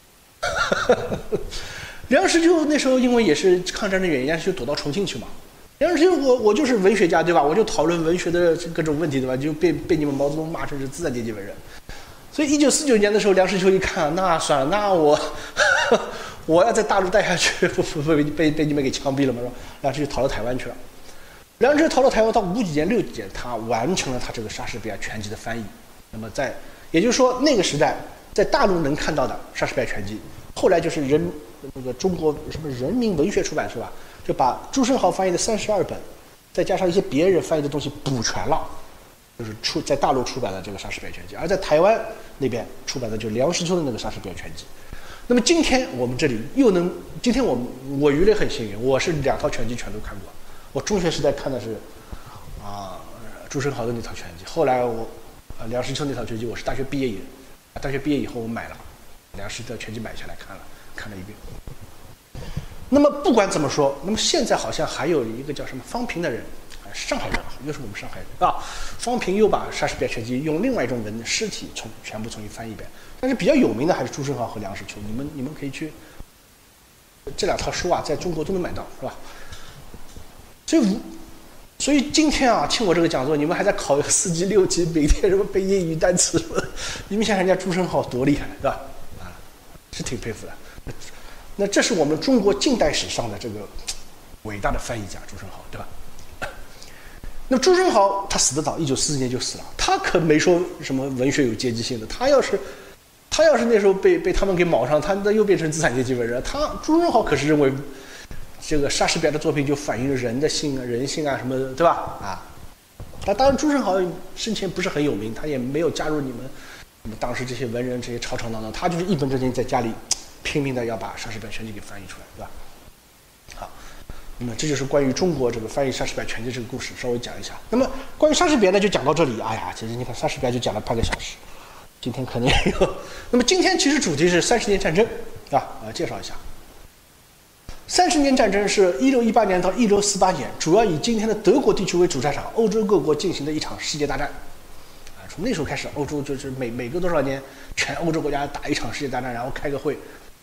梁实秋那时候因为也是抗战的原因，就躲到重庆去嘛。梁实秋我就是文学家，对吧？我就讨论文学的各种问题，对吧？就被你们毛泽东骂成是资产阶级文人。所以1949年的时候，梁实秋一看，那算了，那我要在大陆待下去，不被你们给枪毙了嘛，是吧？梁实秋逃到台湾去了。梁实秋逃到台湾到5几年、6几年，他完成了他这个莎士比亚全集的翻译。那么也就是说那个时代，在大陆能看到的莎士比亚全集，后来就是那个中国什么人民文学出版社吧，就把朱生豪翻译的32本，再加上一些别人翻译的东西补全了。就是在大陆出版的这个莎士比亚全集，而在台湾那边出版的就是梁实秋的那个莎士比亚全集。那么今天我们这里今天我鱼类很幸运，我是2套全集全都看过。我中学时代看的是朱生豪的那套全集，后来梁实秋那套全集我是大学毕业以后我买了梁实秋的全集买下来看了一遍。那么不管怎么说，那么现在好像还有一个叫什么方平的人。上海人又是我们上海人啊，方平又把莎士比亚全集用另外一种尸体全部重新翻译一遍。但是比较有名的还是朱生豪和梁实秋，你们可以去这2套书啊，在中国都能买到，是吧？所以今天啊，听我这个讲座，你们还在考4级6级，每天什么背英语单词什么的，你们想人家朱生豪多厉害，对吧？是挺佩服的。那这是我们中国近代史上的这个伟大的翻译家朱生豪，对吧？那么朱生豪他死得早，1944年就死了。他可没说什么文学有阶级性的。他要是那时候被他们给卯上，他又变成资产阶级文人。朱生豪可是认为这个莎士比亚的作品就反映人的人性啊什么的，对吧？当然朱生豪生前不是很有名，他也没有加入你们当时这些文人这些吵吵闹闹，他就是一本正经在家里拼命的要把莎士比亚全集给翻译出来，对吧？好。那么这就是关于中国这个翻译莎士比亚全集这个故事，稍微讲一下。那么关于莎士比亚呢，就讲到这里。哎呀，其实你看莎士比亚就讲了半个小时，今天肯定有。那么今天其实主题是30年战争，介绍一下。30年战争是1618年到1648年，主要以今天的德国地区为主战场，欧洲各国进行的一场世界大战。从那时候开始，欧洲就是每隔多少年，全欧洲国家打一场世界大战，然后开个会，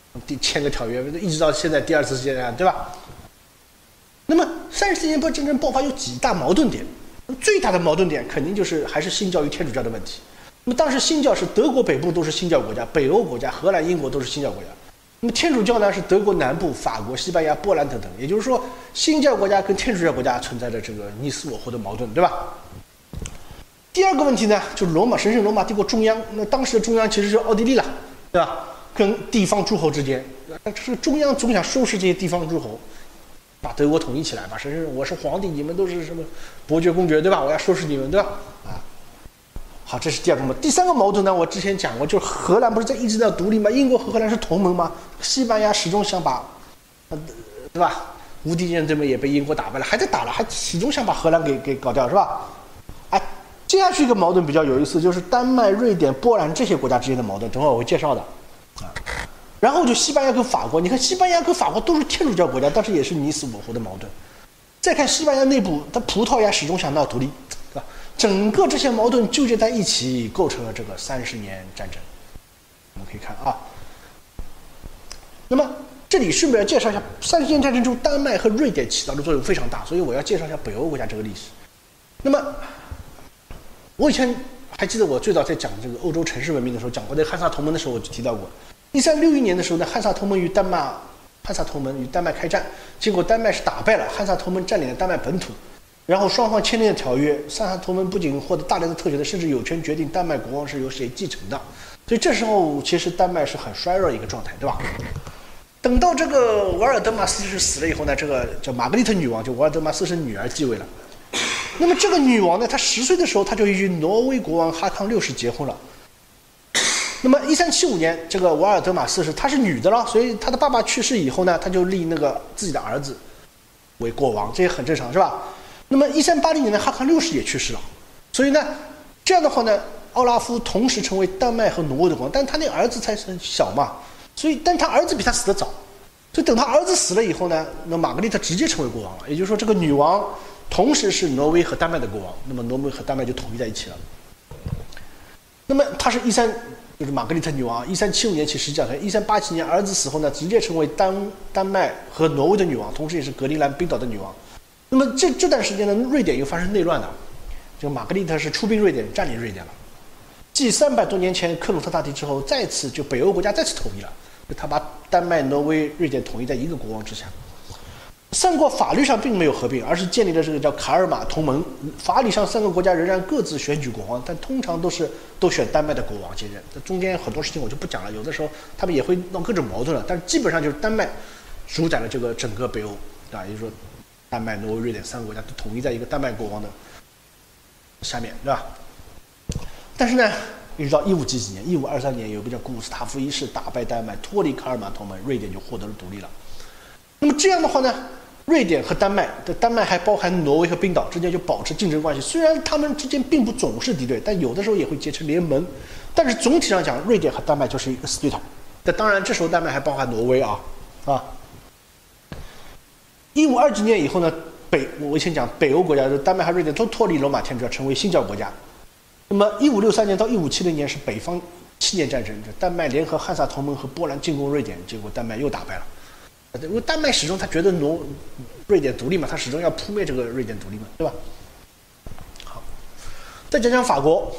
签个条约，一直到现在第二次世界大战，对吧？那么30年战争爆发有几大矛盾点，最大的矛盾点肯定就是还是新教与天主教的问题。那么当时新教是德国北部都是新教国家，北欧国家荷兰、英国都是新教国家。那么天主教呢是德国南部、法国、西班牙、波兰等等。也就是说，新教国家跟天主教国家存在着这个你死我活的矛盾，对吧？第二个问题呢，就是神圣罗马帝国中央。那当时的中央其实就是奥地利了，对吧？跟地方诸侯之间，这个中央总想收拾这些地方诸侯，把德国统一起来，把我是皇帝，你们都是什么伯爵公爵，对吧？我要收拾你们，对吧？啊，好，这是第二个矛盾。第三个矛盾呢，我之前讲过，就是荷兰不是一直在独立吗？英国和荷兰是同盟吗？西班牙始终想把，对吧？无敌舰队们也被英国打败了，还在打了，还始终想把荷兰给搞掉，是吧？哎，接下去一个矛盾比较有意思，就是丹麦、瑞典、波兰这些国家之间的矛盾，等会儿我会介绍的。啊，然后就西班牙跟法国，你看西班牙跟法国都是天主教国家，但是也是你死我活的矛盾。再看西班牙内部，它葡萄牙始终想闹独立，对吧？整个这些矛盾纠结在一起，构成了这个30年战争。我们可以看啊，那么这里顺便介绍一下30年战争中丹麦和瑞典起到的作用非常大，所以我要介绍一下北欧国家这个历史。那么我以前还记得我最早在讲这个欧洲城市文明的时候，讲过那汉萨同盟的时候，我就提到过，1361年的时候呢，汉萨同盟与丹麦开战，结果丹麦是打败了，汉萨同盟占领了丹麦本土，然后双方签订了条约，汉萨同盟不仅获得大量的特权，甚至有权决定丹麦国王是由谁继承的，所以这时候其实丹麦是很衰弱的一个状态，对吧？等到这个瓦尔德马四世死了以后呢，这个叫玛格丽特女王，就瓦尔德马四世女儿继位了。那么这个女王呢，她10岁的时候，她就与挪威国王哈康6世结婚了。那么1375年，这个瓦尔德马四世她是女的了，所以她的爸爸去世以后呢，她就立那个自己的儿子为国王，这也很正常，是吧？那么1380年的哈康6世也去世了，所以呢，这样的话呢，奥拉夫同时成为丹麦和挪威的国王，但他那儿子才很小嘛，所以但他儿子比他死得早，所以等他儿子死了以后呢，那玛格丽特直接成为国王了，也就是说这个女王同时是挪威和丹麦的国王，那么挪威和丹麦就统一在一起了。那么她是就是玛格丽特女王，1375年起实际上1387年儿子死后呢，直接成为丹麦和挪威的女王，同时也是格陵兰冰岛的女王。那么这段时间呢，瑞典又发生内乱了，这个玛格丽特是出兵瑞典，占领瑞典了。继300多年前克鲁特大帝之后，再次就北欧国家再次统一了，他把丹麦、挪威、瑞典统一在一个国王之下。3国法律上并没有合并，而是建立了这个叫卡尔马同盟。法理上3个国家仍然各自选举国王，但通常都选丹麦的国王接任。这中间很多事情我就不讲了，有的时候他们也会闹各种矛盾了。但是基本上就是丹麦主宰了这个整个北欧，啊，也就是说丹麦、挪威、瑞典3个国家都统一在一个丹麦国王的下面，对吧？但是呢，一直到15几几年，1523年，有个叫古斯塔夫一世打败丹麦，脱离卡尔马同盟，瑞典就获得了独立了。那么这样的话呢，瑞典和丹麦还包含挪威和冰岛之间就保持竞争关系，虽然他们之间并不总是敌对，但有的时候也会结成联盟。但是总体上讲，瑞典和丹麦就是一个死对头。那当然，这时候丹麦还包含挪威啊。1520年以后呢，我以前讲北欧国家，丹麦和瑞典都脱离罗马天主教，成为新教国家。那么1563年到1570年是北方7年战争，丹麦联合汉萨同盟和波兰进攻瑞典，结果丹麦又打败了。因为丹麦始终他觉得瑞典独立嘛，他始终要扑灭这个瑞典独立嘛，对吧？好，再讲讲法国。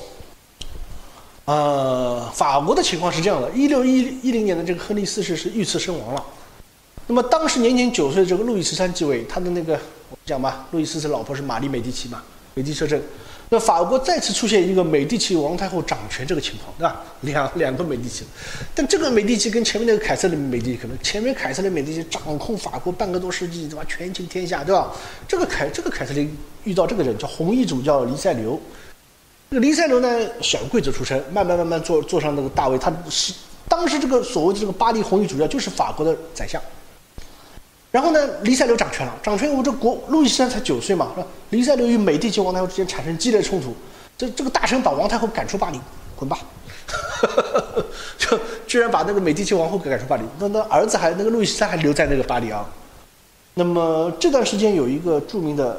法国的情况是这样的：1610年的这个亨利4世是遇刺身亡了。那么当时年仅9岁的这个路易13继位，他的那个我讲吧，路易4世老婆是玛丽美第奇嘛，美第奇摄政。那法国再次出现一个美第奇王太后掌权这个情况，对吧？两个美第奇，但这个美第奇跟前面那个凯瑟琳美第奇可能，前面凯瑟琳美第奇掌控法国半个多世纪，对吧？权倾天下，对吧？这个凯瑟琳遇到这个人叫红衣主，叫黎塞留。这个黎塞留呢，小贵族出身，慢慢坐上那个大位。他是当时这个所谓的这个巴黎红衣主教就是法国的宰相。然后呢，黎塞留掌权了，我们这路易13才9岁嘛，是吧？黎塞留与美第奇王太后之间产生激烈冲突，这个大臣把王太后赶出巴黎，滚吧！就居然把那个美第奇王后给赶出巴黎，那儿子那个路易13还留在那个巴黎啊。那么这段时间有一个著名的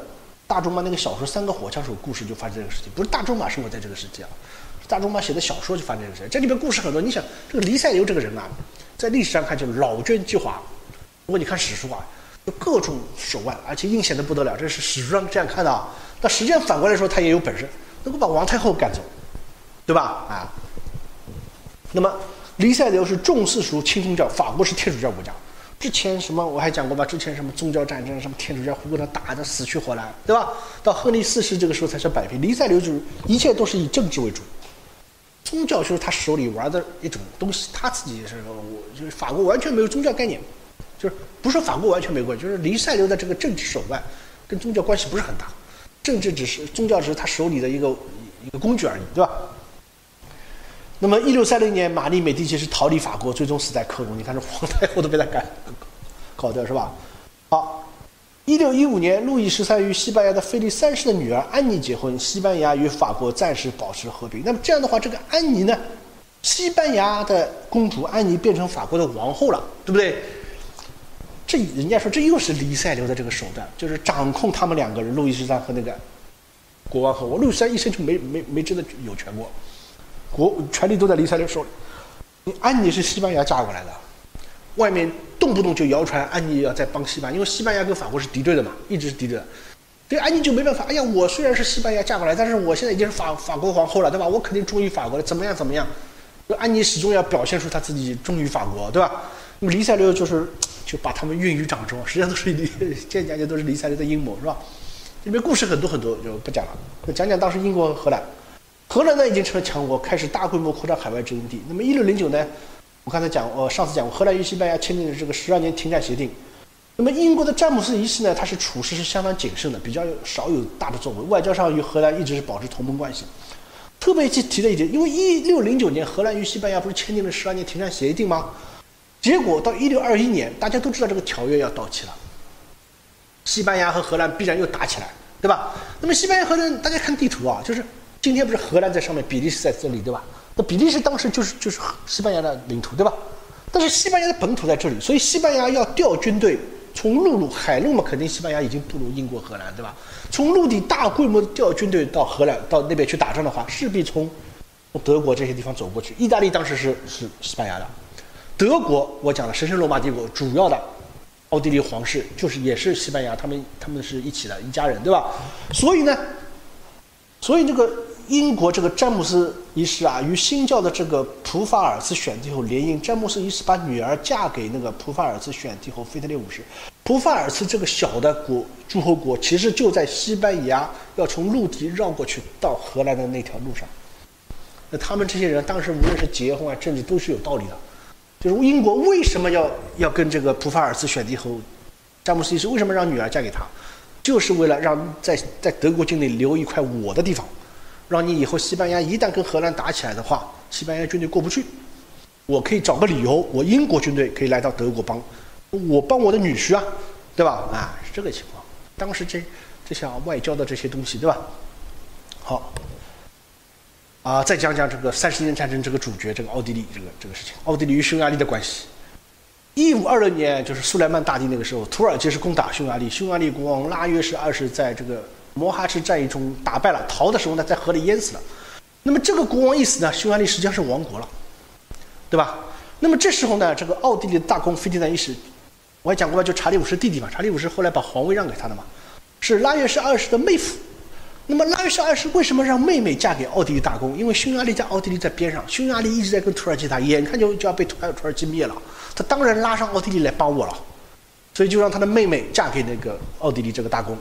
大仲马那个小说《三个火枪手》故事就发生这个事情，不是大仲马生活在这个世界啊，是大仲马写的小说就发生这个事情。这里边故事很多，你想这个黎塞留这个人啊，在历史上看就是老奸巨猾。如果你看史书啊，有各种手腕，而且阴险的不得了，这是史书上这样看的啊。但实际上反过来说，他也有本事，能够把王太后赶走，对吧？啊，那么黎塞留是重世俗轻宗教，法国是天主教国家。之前什么我还讲过吧？之前什么宗教战争，什么天主教胡跟他打得死去活来，对吧？到亨利4世这个时候才是摆平。黎塞留就是一切都是以政治为主，宗教就是他手里玩的一种东西。他自己也是，就是法国完全没有宗教概念，就是不是法国完全没关系，就是黎塞留的这个政治手腕跟宗教关系不是很大，政治只是宗教只是他手里的一个工具而已，对吧？那么1630年，玛丽美第奇是逃离法国，最终死在科隆。你看这皇太后都被他搞掉是吧？好，1615年，路易13与西班牙的菲利3世的女儿安妮结婚，西班牙与法国暂时保持和平。那么这样的话，这个安妮呢，西班牙的公主安妮变成法国的王后了，对不对？这人家说这又是黎塞留的这个手段，就是掌控他们两个人，路易13和那个国王和我。路易13一生就没真的有权过。权力都在黎塞留手里。安妮是西班牙嫁过来的，外面动不动就谣传安妮要在帮西班牙，因为西班牙跟法国是敌对的嘛，一直是敌对的。所以安妮就没办法，哎呀，我虽然是西班牙嫁过来，但是我现在已经是法国皇后了，对吧？我肯定忠于法国了，怎么样？安妮始终要表现出她自己忠于法国，对吧？那么黎塞留就把他们孕于掌中，实际上都是现在讲都是黎塞留的阴谋，是吧？这边故事很多就不讲了，就讲当时英国和荷兰。荷兰呢已经成了强国，开始大规模扩张海外殖民地。那么1609呢，我刚才上次讲过，荷兰与西班牙签订的这个12年停战协定。那么英国的詹姆斯一世呢，他是处事是相当谨慎的，比较少有大的作为，外交上与荷兰一直是保持同盟关系。特别提的一点，因为1609年荷兰与西班牙不是签订了12年停战协定吗？结果到1621年，大家都知道这个条约要到期了，西班牙和荷兰必然又打起来，对吧？那么西班牙和荷兰，大家看地图啊，就是今天不是荷兰在上面，比利时在这里，对吧？那比利时当时就是西班牙的领土，对吧？但是西班牙的本土在这里，所以西班牙要调军队，从陆路、海路嘛，肯定西班牙已经不如英国、荷兰，对吧？从陆地大规模调军队到荷兰到那边去打仗的话，势必从德国这些地方走过去。意大利当时是西班牙的，德国我讲了，神圣罗马帝国主要的奥地利皇室也是西班牙，他们是一起的一家人，对吧？所以这个英国这个詹姆斯一世啊，与新教的这个普法尔茨选帝后联姻，詹姆斯一世把女儿嫁给那个普法尔茨选帝后腓特烈五世。普法尔茨这个小的诸侯国，其实就在西班牙要从陆地绕过去到荷兰的那条路上。那他们这些人当时无论是结婚啊、政治都是有道理的。就是英国为什么要跟这个普法尔茨选帝后詹姆斯一世为什么让女儿嫁给他？就是为了让在德国境内留一块我的地方，让你以后西班牙一旦跟荷兰打起来的话，西班牙军队过不去，我可以找个理由，我英国军队可以来到德国帮我的女婿啊，对吧？啊，是这个情况。当时这项外交的这些东西，对吧？好，再讲讲这个30年战争这个主角，这个奥地利这个事情，奥地利与匈牙利的关系。1526年，就是苏莱曼大帝那个时候，土耳其是攻打匈牙利，匈牙利国王拉约什2世在这个摩哈赤战役中打败了，逃的时候呢，在河里淹死了。那么这个国王一死呢，匈牙利实际上是亡国了，对吧？那么这时候呢，这个奥地利的大公腓迪南一世，我还讲过吧，就查理五世弟弟嘛，查理五世后来把皇位让给他的嘛，是拉约什2世的妹夫。那么拉约什2世为什么让妹妹嫁给奥地利大公？因为匈牙利在奥地利在边上，匈牙利一直在跟土耳其打，眼看就要被土耳其灭了，他当然拉上奥地利来帮我了，所以就让他的妹妹嫁给那个奥地利这个大公。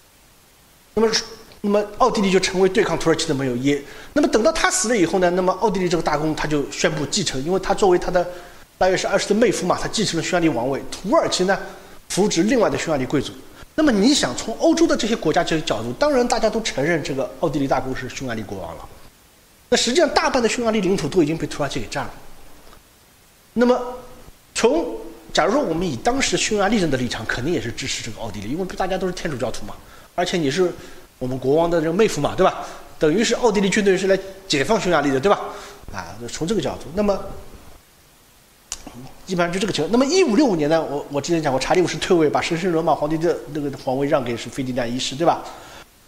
那么奥地利就成为对抗土耳其的盟友。那么等到他死了以后呢，那么奥地利这个大公他就宣布继承，因为他作为他的拉约什2世的妹夫嘛，他继承了匈牙利王位。土耳其呢扶植另外的匈牙利贵族。那么你想从欧洲的这些国家这个角度，当然大家都承认这个奥地利大公是匈牙利国王了。那实际上大半的匈牙利领土都已经被土耳其给占了。那么假如说我们以当时匈牙利人的立场，肯定也是支持这个奥地利，因为大家都是天主教徒嘛，而且你是我们国王的这个妹夫嘛，对吧？等于是奥地利军队是来解放匈牙利的，对吧？从这个角度，那么基本上就这个情况。那么1565年呢，我之前讲过，查理五世退位，把神圣罗马皇帝的那个皇位让给是腓迪南一世，对吧？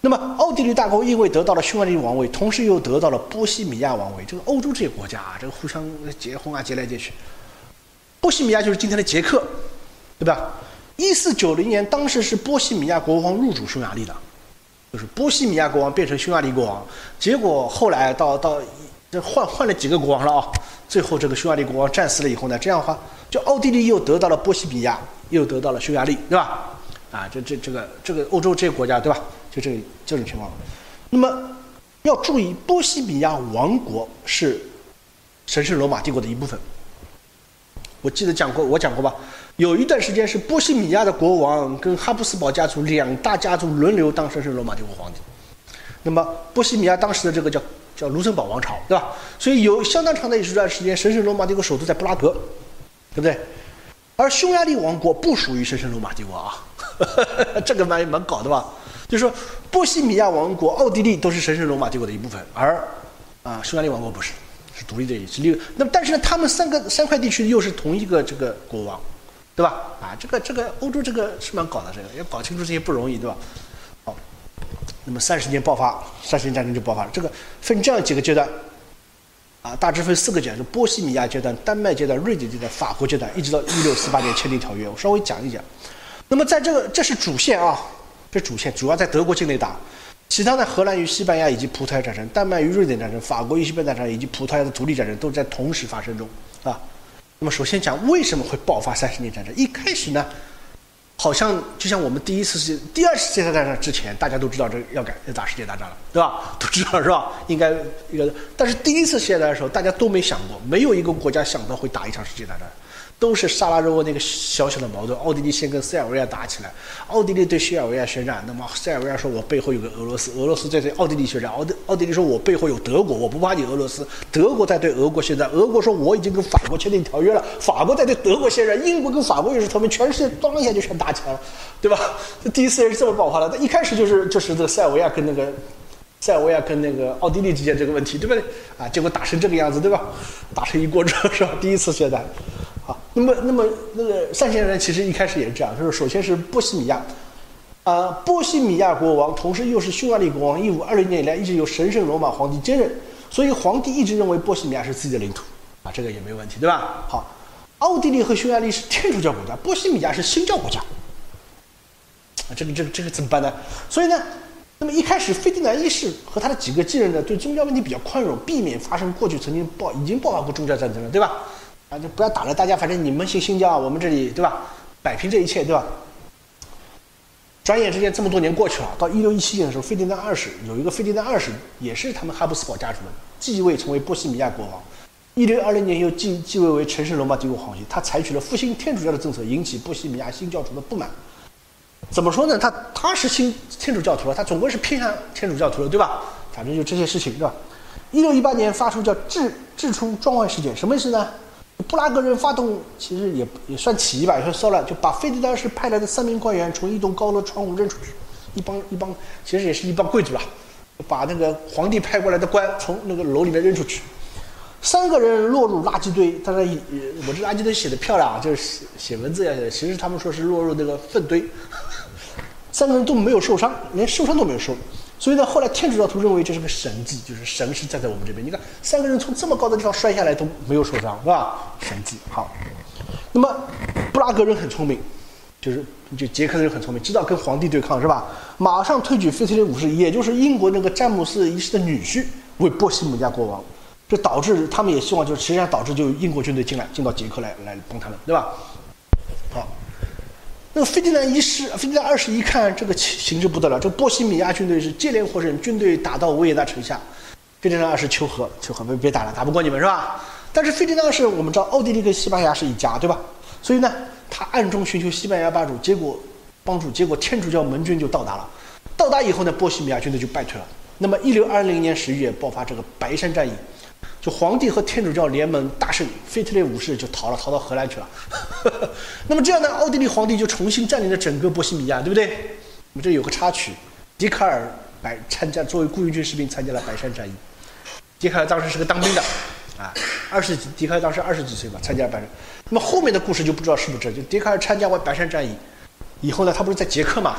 那么奥地利大公因为得到了匈牙利王位，同时又得到了波西米亚王位，这个欧洲这些国家啊，这个互相结婚啊，结来结去。波西米亚就是今天的捷克，对吧？1490年，当时是波西米亚国王入主匈牙利的，就是波西米亚国王变成匈牙利国王。结果后来到这换了几个国王了啊，最后这个匈牙利国王战死了以后呢，这样的话，就奥地利又得到了波西米亚，又得到了匈牙利，对吧？啊，这个欧洲这些国家，对吧？就这种情况。那么要注意，波西米亚王国是神圣罗马帝国的一部分。我记得我讲过吧？有一段时间是波西米亚的国王跟哈布斯堡家族两大家族轮流当神圣罗马帝国皇帝。那么波西米亚当时的这个叫卢森堡王朝，对吧？所以有相当长的一段时间，神圣罗马帝国首都在布拉格，对不对？而匈牙利王国不属于神圣罗马帝国啊，这个蛮搞的吧？就是说，波西米亚王国、奥地利都是神圣罗马帝国的一部分，而匈牙利王国不是，是独立的，是六。那么，但是呢，他们三块地区又是同一个这个国王，对吧？这个欧洲这个是蛮搞的，这个要搞清楚这些不容易，对吧？好，那么30年战争就爆发了，这个分这样几个阶段。大致分4个阶段，就波西米亚阶段、丹麦阶段、瑞典阶段、法国阶段，一直到1648年签订条约。我稍微讲一讲。那么在这是主线啊，这主线主要在德国境内打，其他的荷兰与西班牙以及葡萄牙战争、丹麦与瑞典战争、法国与西班牙战争以及葡萄牙的独立战争都在同时发生中啊。那么首先讲为什么会爆发30年战争？一开始呢，好像就像我们第2次世界大战之前，大家都知道这要打世界大战了，对吧？都知道是吧？应该一个，但是第1次世界大战的时候，大家都没想过，没有一个国家想到会打一场世界大战，都是萨拉热窝那个小小的矛盾。奥地利先跟塞尔维亚打起来，奥地利对塞尔维亚宣战，那么塞尔维亚说我背后有个俄罗斯，俄罗斯在对奥地利宣战，奥地利说我背后有德国，我不怕你俄罗斯，德国在对俄国宣战，俄国说我已经跟法国签订条约了，法国在对德国宣战，英国跟法国也是同盟，全世界当一下就全打起来了，对吧？这第1次是这么爆发的。但一开始就是这个塞尔维亚跟那个奥地利之间这个问题，对不对？结果打成这个样子，对吧？打成一锅粥是吧？第1次宣战。好，那么那个30年战争其实一开始也是这样，就是首先是波西米亚，波西米亚国王，同时又是匈牙利国王，1520年以来一直由神圣罗马皇帝兼任，所以皇帝一直认为波西米亚是自己的领土，这个也没问题，对吧？好，奥地利和匈牙利是天主教国家，波西米亚是新教国家，这个怎么办呢？所以呢，那么一开始费迪南一世和他的几个继任者对宗教问题比较宽容，避免发生过去曾经已经爆发过宗教战争了，对吧？就不要打了，大家反正你们信新教，我们这里对吧？摆平这一切，对吧？转眼之间这么多年过去了，到1617年的时候，费迪南二世有一个费迪南二世，也是他们哈布斯堡家族的，继位成为波西米亚国王。1620年又继位为神圣罗马帝国皇帝，他采取了复兴天主教的政策，引起波西米亚新教徒的不满。怎么说呢？他是新天主教徒了，他总归是偏向天主教徒了，对吧？反正就这些事情，对吧？1618年发出叫掷出状坏事件，什么意思呢？布拉格人发动，其实也算起义吧，也算骚乱，就把费迪南二世派来的3名官员从一栋高楼窗户扔出去，一帮，其实也是一帮贵族啦，把那个皇帝派过来的官从那个楼里面扔出去，3个人落入垃圾堆。当然，我这垃圾堆写的漂亮啊，就是写文字呀，其实他们说是落入那个粪堆。3个人都没有受伤，连受伤都没有受。所以呢，后来天主教徒认为这是个神迹，就是神是站在我们这边。你看，3个人从这么高的地方摔下来都没有受伤，是吧？神迹。好，那么布拉格人很聪明，就捷克人很聪明，知道跟皇帝对抗是吧？马上推举腓特烈五世，也就是英国那个詹姆斯一世的女婿为波西米亚国王。这导致他们也希望，就实际上导致就英国军队进到捷克来帮他们，对吧？好。那个费迪南二世一看这个形势不得了，这个波西米亚军队是接连获胜，军队打到维也纳城下，费迪南二世求和，别打了，打不过你们是吧？但是费迪南二世我们知道奥地利跟西班牙是一家，对吧？所以呢，他暗中寻求西班牙帮助，结果天主教盟军就到达了。到达以后呢，波西米亚军队就败退了。那么1620年11月爆发这个白山战役。就皇帝和天主教联盟大胜，腓特烈五世就逃到荷兰去了。那么这样呢，奥地利皇帝就重新占领了整个波西米亚，对不对？那么这有个插曲，笛卡尔作为雇佣军士兵参加了白山战役。笛卡尔当时是个当兵的，笛卡尔当时20几岁吧，参加了白山。那么后面的故事就不知道是不是真。就笛卡尔参加完白山战役以后呢，他不是在捷克嘛？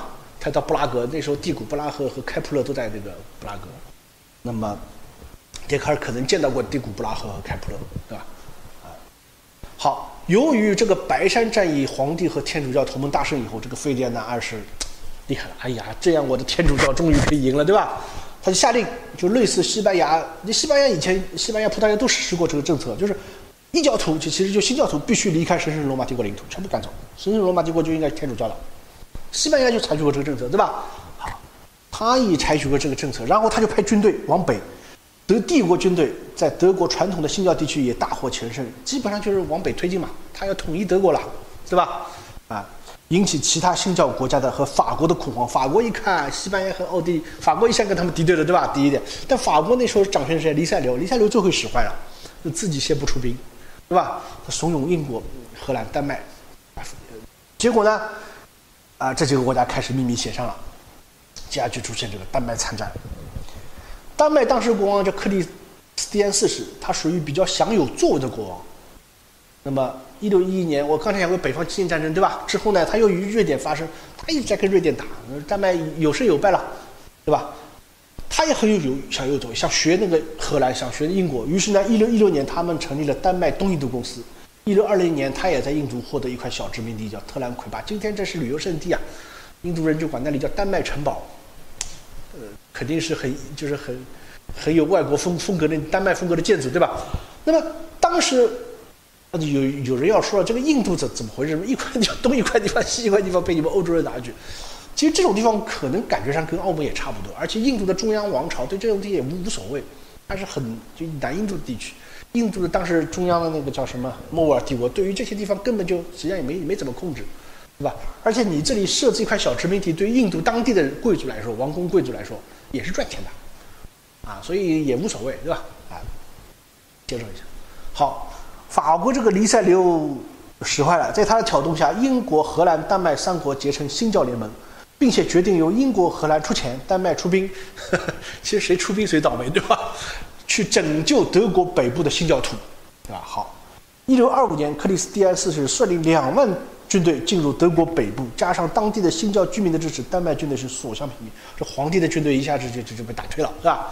他到布拉格，那时候蒂古布拉赫和开普勒都在这个布拉格。那么笛卡尔可能见到过蒂古布拉赫和开普勒，对吧？好，由于这个白山战役，皇帝和天主教同盟大胜以后，这个费迪安南二世厉害了，哎呀，这样我的天主教终于可以赢了，对吧？他就下令，就类似西班牙，西班牙以前西班牙、葡萄牙都实施过这个政策，就是异教徒，其实就新教徒必须离开神圣罗马帝国领土，全部赶走，神圣罗马帝国就应该是天主教了。西班牙就采取过这个政策，对吧？好，他也采取过这个政策，然后他就派军队往北。帝国军队在德国传统的新教地区也大获全胜，基本上就是往北推进嘛，他要统一德国了，对吧？啊，引起其他新教国家的和法国的恐慌。法国一看西班牙和奥地利，法国一向跟他们敌对的，对吧？第一点，但法国那时候掌权是黎塞留，黎塞留最会使坏了，就自己先不出兵，对吧？他怂恿英国、荷兰、丹麦，结果呢，这几个国家开始秘密协商了，接下去出现这个丹麦参战。丹麦当时国王叫克里斯蒂安四世，他属于比较享有作为的国王。那么1611年，我刚才讲过北方七年战争，对吧？之后呢，他又与瑞典发生，他一直在跟瑞典打，丹麦有胜有败了，对吧？他也很想有作为，想学那个荷兰，想学英国。于是呢，1616年他们成立了丹麦东印度公司。1620年，他也在印度获得一块小殖民地，叫特兰魁巴。今天这是旅游胜地啊，印度人就管那里叫丹麦城堡。肯定是很有外国风格的丹麦风格的建筑，对吧？那么当时有人要说了，这个印度怎么回事？一块地方东一块地方西一块地方被你们欧洲人拿去。其实这种地方可能感觉上跟澳门也差不多，而且印度的中央王朝对这种地也无所谓，它是就南印度地区，印度的当时中央的那个叫什么莫尔帝国，对于这些地方根本就实际上也没怎么控制。对吧？而且你这里设置一块小殖民地，对于印度当地的贵族来说，王公贵族来说也是赚钱的，所以也无所谓，对吧？接受一下。好，法国这个黎塞留使坏了，在他的挑动下，英国、荷兰、丹麦三国结成新教联盟，并且决定由英国、荷兰出钱，丹麦出兵。其实谁出兵谁倒霉，对吧？去拯救德国北部的新教徒，对吧？好，1625年，克里斯蒂安四世率领2万军队进入德国北部，加上当地的新教居民的支持，丹麦军队是所向披靡。这皇帝的军队一下子就被打退了，是吧？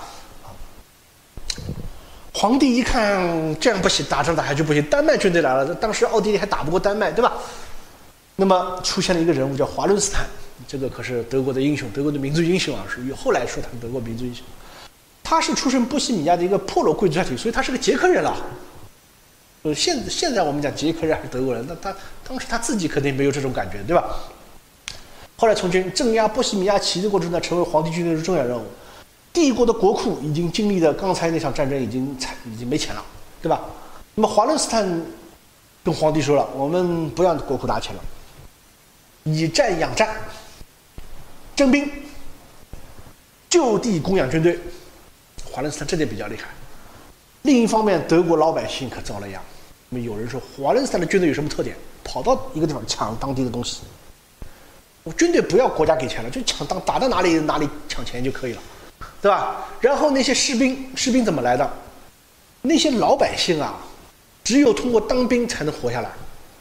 皇帝一看这样不行，打仗打下去不行，丹麦军队来了，当时奥地利还打不过丹麦，对吧？那么出现了一个人物叫华伦斯坦，这个可是德国的英雄，德国的民族英雄啊，属于后来说他德国民族英雄。他是出身波西米亚的一个破落贵族家庭，所以他是个捷克人了。现在我们讲捷克人还是德国人，那他当时他自己肯定没有这种感觉，对吧？后来从军镇压波西米亚起义的过程呢，成为皇帝军队的重要任务。帝国的国库已经经历了刚才那场战争，已经没钱了，对吧？那么华伦斯坦跟皇帝说了，我们不要国库拿钱了，以战养战，征兵，就地供养军队。华伦斯坦这点比较厉害。另一方面，德国老百姓可遭了殃。那么有人说，华伦斯坦的军队有什么特点？跑到一个地方抢当地的东西。我军队不要国家给钱了，就打到哪里抢钱就可以了，对吧？然后那些士兵怎么来的？那些老百姓啊，只有通过当兵才能活下来。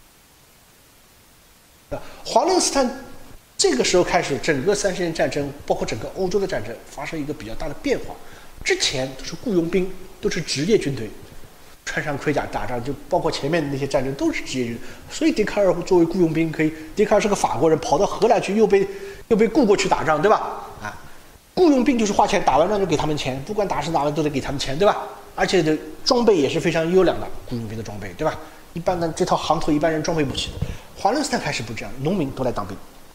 华伦斯坦这个时候开始，整个30年战争，包括整个欧洲的战争，发生一个比较大的变化。之前都是雇佣兵，都是职业军队，穿上盔甲打仗，就包括前面的那些战争都是职业军。所以笛卡尔作为雇佣兵可以，笛卡尔是个法国人，跑到荷兰去又被雇过去打仗，对吧？雇佣兵就是花钱，打完仗就给他们钱，不管打是打完都得给他们钱，对吧？而且的装备也是非常优良的，雇佣兵的装备，对吧？一般的这套行头一般人装备不起的。华伦斯坦开始不这样，农民都来当兵，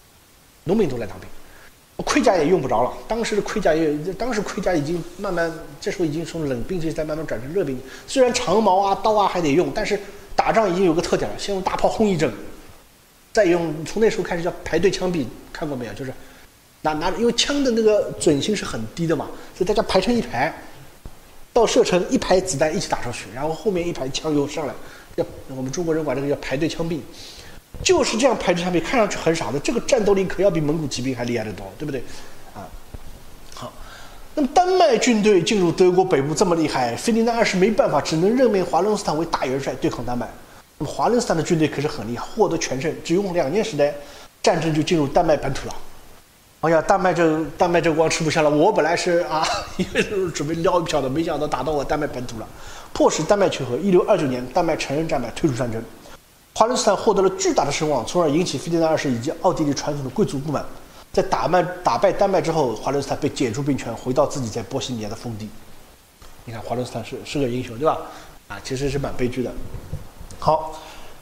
盔甲也用不着了。当时盔甲已经慢慢，这时候已经从冷兵器再慢慢转成热兵器。虽然长矛啊、刀啊还得用，但是打仗已经有个特点了，先用大炮轰一阵，再用从那时候开始叫排队枪毙，看过没有？就是因为枪的那个准星是很低的嘛，所以大家排成一排，到射程一排子弹一起打出去，然后后面一排枪又上来，我们中国人管这个叫排队枪毙。就是这样排着枪毙，看上去很傻的，这个战斗力可要比蒙古骑兵还厉害得多，对不对？好，那么丹麦军队进入德国北部这么厉害，腓迪南二世没办法，只能任命华伦斯坦为大元帅对抗丹麦。那么华伦斯坦的军队可是很厉害，获得全胜，只用2年时间，战争就进入丹麦本土了。 哎呀，丹麦这光吃不消了。我本来是因为准备撩一票的，没想到打到我丹麦本土了，迫使丹麦求和。1629年，丹麦承认战败，退出战争。华伦斯坦获得了巨大的声望，从而引起费迪南二世以及奥地利传统的贵族不满。在打败丹麦之后，华伦斯坦被解除兵权，回到自己在波西米亚的封地。你看，华伦斯坦是个英雄，对吧？其实是蛮悲剧的。好，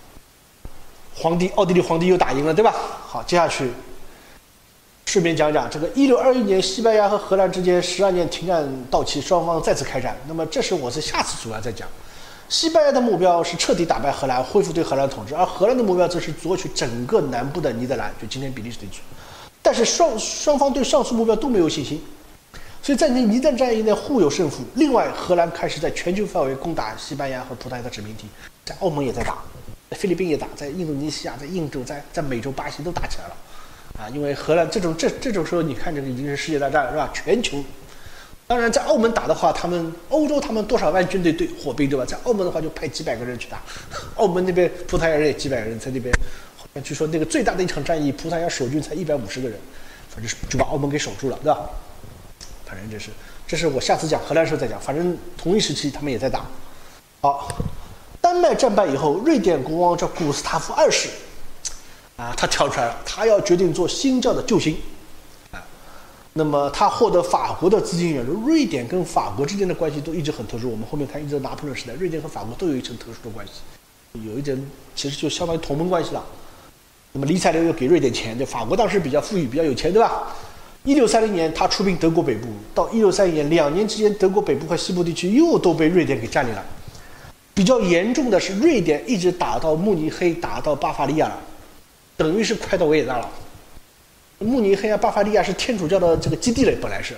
奥地利皇帝又打赢了，对吧？好，接下去顺便讲讲这个1621年，西班牙和荷兰之间12年停战到期，双方再次开战。那么这是我是下次主要再讲。西班牙的目标是彻底打败荷兰，恢复对荷兰统治，而荷兰的目标则是夺取整个南部的尼德兰，就今天比利时地区。但是双方对上述目标都没有信心，所以在一旦战役内互有胜负。另外，荷兰开始在全球范围攻打西班牙和葡萄牙的殖民地，在澳门也在打，在菲律宾也打，在印度尼西亚、在印度、在美洲、巴西都打起来了。因为荷兰这种时候，你看这个已经是世界大战是吧？全球，当然在澳门打的话，欧洲他们多少万军队火兵对吧？在澳门的话就派几百个人去打，澳门那边葡萄牙人也几百个人在那边。据说那个最大的一场战役，葡萄牙守军才150个人，反正就把澳门给守住了，对吧？反正这是我下次讲荷兰时候再讲。反正同一时期他们也在打。好，丹麦战败以后，瑞典国王叫古斯塔夫二世，他跳出来了，他要决定做新教的救星，那么他获得法国的资金援助。瑞典跟法国之间的关系都一直很特殊，我们后面看一直到拿破仑时代，瑞典和法国都有一层特殊的关系，有一点其实就相当于同盟关系了。那么黎塞留又给瑞典钱，就法国当时比较富裕，比较有钱，对吧？1630年，他出兵德国北部，到1631年，2年之间，德国北部和西部地区又都被瑞典给占领了。比较严重的是，瑞典一直打到慕尼黑，打到巴伐利亚了，等于是快到维也纳了。慕尼黑巴伐利亚是天主教的这个基地了，本来是。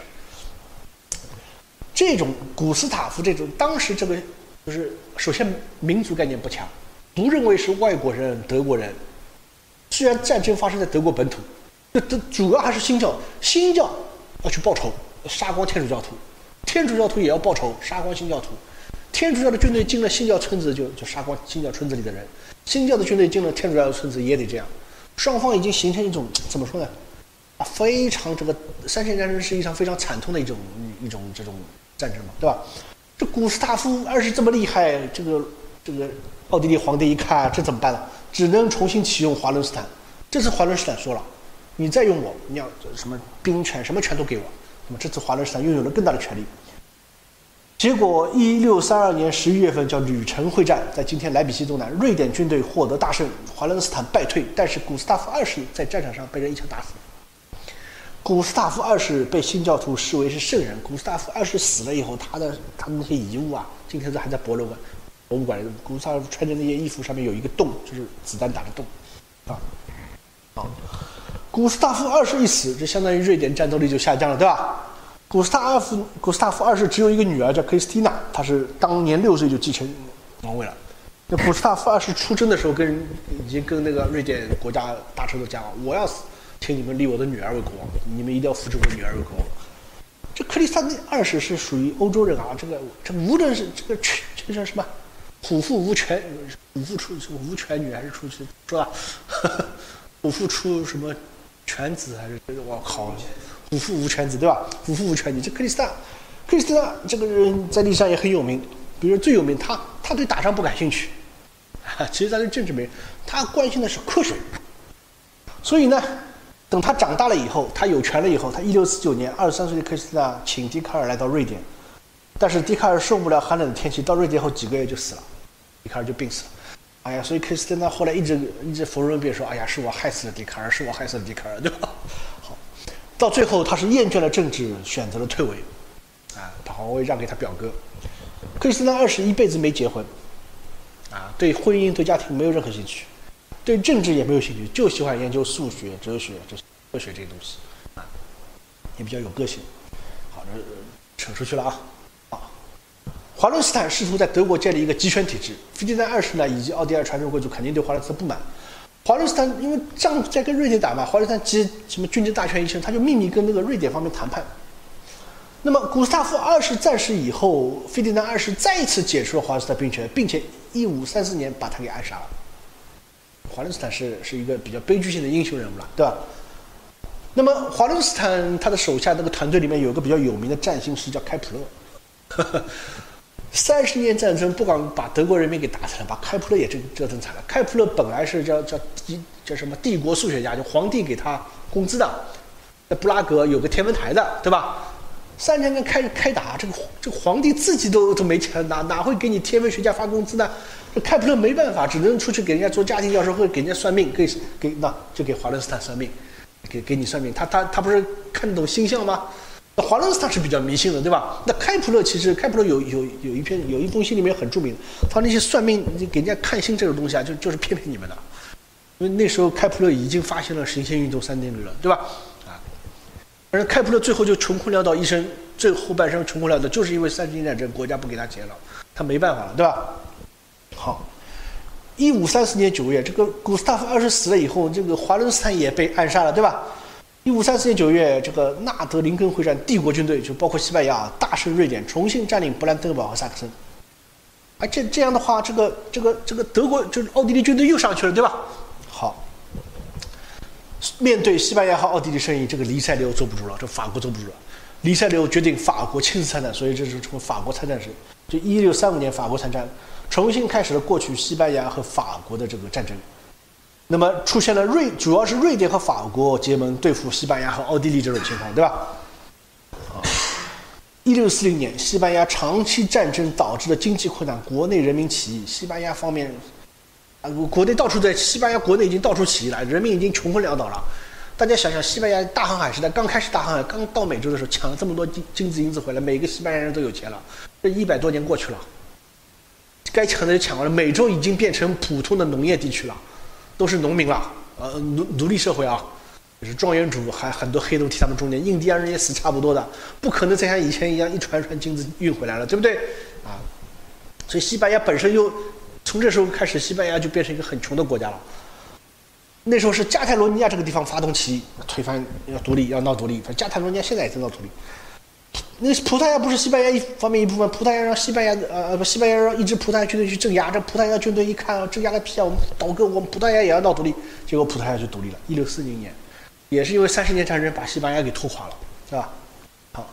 这种古斯塔夫这种，当时这个就是首先民族概念不强，不认为是外国人、德国人。虽然战争发生在德国本土，主要还是新教要去报仇，杀光天主教徒，天主教徒也要报仇，杀光新教徒。天主教的军队进了新教村子就杀光新教村子里的人，新教的军队进了天主教的村子也得这样。双方已经形成一种怎么说呢？非常这个三线战争是一场非常惨痛的一种这种战争嘛，对吧？这古斯塔夫二世这么厉害，这个奥地利皇帝一看这怎么办呢？只能重新启用华伦斯坦。这次华伦斯坦说了，你再用我，你要什么兵权什么权都给我。那么这次华伦斯坦拥有了更大的权力。结果1632年11月份叫吕城会战，在今天莱比锡东南，瑞典军队获得大胜，华伦斯坦败退，但是古斯塔夫二世在战场上被人一枪打死。古斯塔夫二世被新教徒视为是圣人。古斯塔夫二世死了以后，他的那些遗物今天还在博物馆里。古斯塔夫穿着那些衣服上面有一个洞，就是子弹打的洞。古斯塔夫二世一死，这相当于瑞典战斗力就下降了，对吧？古斯塔夫二世只有一个女儿叫克里斯蒂娜，她是当年6岁就继承王位了。那古斯塔夫二世出征的时候，已经跟那个瑞典国家大臣都讲，我要死，请你们立我的女儿为国王，你们一定要扶持我女儿为国王。这克里斯蒂娜二世是属于欧洲人这无论是这叫什么虎父无犬，虎父出无犬女还是出去说吧，虎父出什么犬子还是我靠，虎父无犬子对吧？虎父无犬女。这克里斯蒂娜这个人在历史上也很有名，比如最有名，他对打仗不感兴趣，其实他对政治没，他关心的是科学。所以呢，等他长大了以后，他有权了以后，他1649年23岁的克里斯蒂娜请笛卡尔来到瑞典，但是笛卡尔受不了寒冷的天气，到瑞典后几个月就死了，笛卡尔就病死了。哎呀，所以克里斯蒂娜后来一直逢人便说，哎呀，是我害死了笛卡尔，是我害死了笛卡尔，对吧？好，到最后他是厌倦了政治，选择了退位，把皇位让给他表哥。克里斯蒂娜二世一辈子没结婚，对婚姻对家庭没有任何兴趣，对政治也没有兴趣，就喜欢研究数学、哲学、科学这些东西，也比较有个性。好，扯出去了华伦斯坦试图在德国建立一个集权体制，费迪南二世呢以及奥地利传统贵族肯定对华伦斯坦不满。华伦斯坦因为仗在跟瑞典打嘛，华伦斯坦集什么军事大权一身，他就秘密跟那个瑞典方面谈判。那么古斯塔夫二世战死以后，费迪南二世再一次解除了华伦斯坦兵权，并且1534年把他给暗杀了。华伦斯坦是一个比较悲剧性的英雄人物了，对吧？ 那么华伦斯坦他的手下那个团队里面有一个比较有名的战星是叫开普勒。30年战争不光把德国人民给打惨了，把开普勒也折腾惨了。开普勒本来是叫什么帝国数学家，就皇帝给他工资的，在布拉格有个天文台的，对吧？3年开打，这个皇帝自己都没钱，哪会给你天文学家发工资呢？这开普勒没办法，只能出去给人家做家庭教授，或者给人家算命，就给华伦斯坦算命，给你算命。他不是看得懂星象吗？那华伦斯坦是比较迷信的，对吧？那开普勒有一封信里面很著名的，他那些算命给人家看星这种东西啊，就是骗你们的。因为那时候开普勒已经发现了神仙运动3定律了，对吧？但是开普勒最后就穷困潦倒，一生最后半生穷困潦倒，就是因为30年战争，国家不给他钱了，他没办法了，对吧？好，1534年9月，这个古斯塔夫2世死了以后，这个华伦斯坦也被暗杀了，对吧？1534年9月，这个纳德林根会战，帝国军队就包括西班牙大胜瑞典，重新占领勃兰登堡和萨克森。这样的话，这个德国就是奥地利军队又上去了，对吧？好，面对西班牙和奥地利胜利，这个黎塞留坐不住了，这法国坐不住了。黎塞留决定法国亲自参战，所以这是称为法国参战史。就1635年法国参战，重新开始了过去西班牙和法国的这个战争。那么出现了主要是瑞典和法国结盟对付西班牙和奥地利这种情况，对吧？1640年，西班牙长期战争导致的经济困难，国内人民起义，西班牙方面国内西班牙国内已经到处起义了，人民已经穷困潦倒了。大家想想，西班牙大航海时代刚开始，大航海刚到美洲的时候，抢了这么多金子银子回来，每个西班牙人都有钱了。这100多年过去了，该抢的就抢完了，美洲已经变成普通的农业地区了，都是农民了，奴隶社会啊，就是庄园主，还很多黑奴替他们中间，印第安人也死差不多的，不可能再像以前一样一船金子运回来了，对不对啊？所以西班牙本身又从这时候开始，西班牙就变成一个很穷的国家了。那时候是加泰罗尼亚这个地方发动起义，推翻要独立，要闹独立。加泰罗尼亚现在也在闹独立。那个葡萄牙不是西班牙一部分，葡萄牙让西班牙让一支葡萄牙军队去镇压，这葡萄牙军队一看镇压个屁啊，我们倒戈，我们葡萄牙也要闹独立，结果葡萄牙就独立了。1640年，也是因为30年战争把西班牙给拖垮了，是吧？好，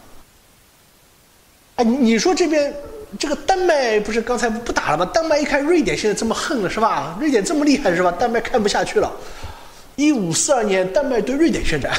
你说这边这个丹麦不是刚才不打了吗？丹麦一看瑞典现在这么横了，是吧？瑞典这么厉害，是吧？丹麦看不下去了。1542年，丹麦对瑞典宣战，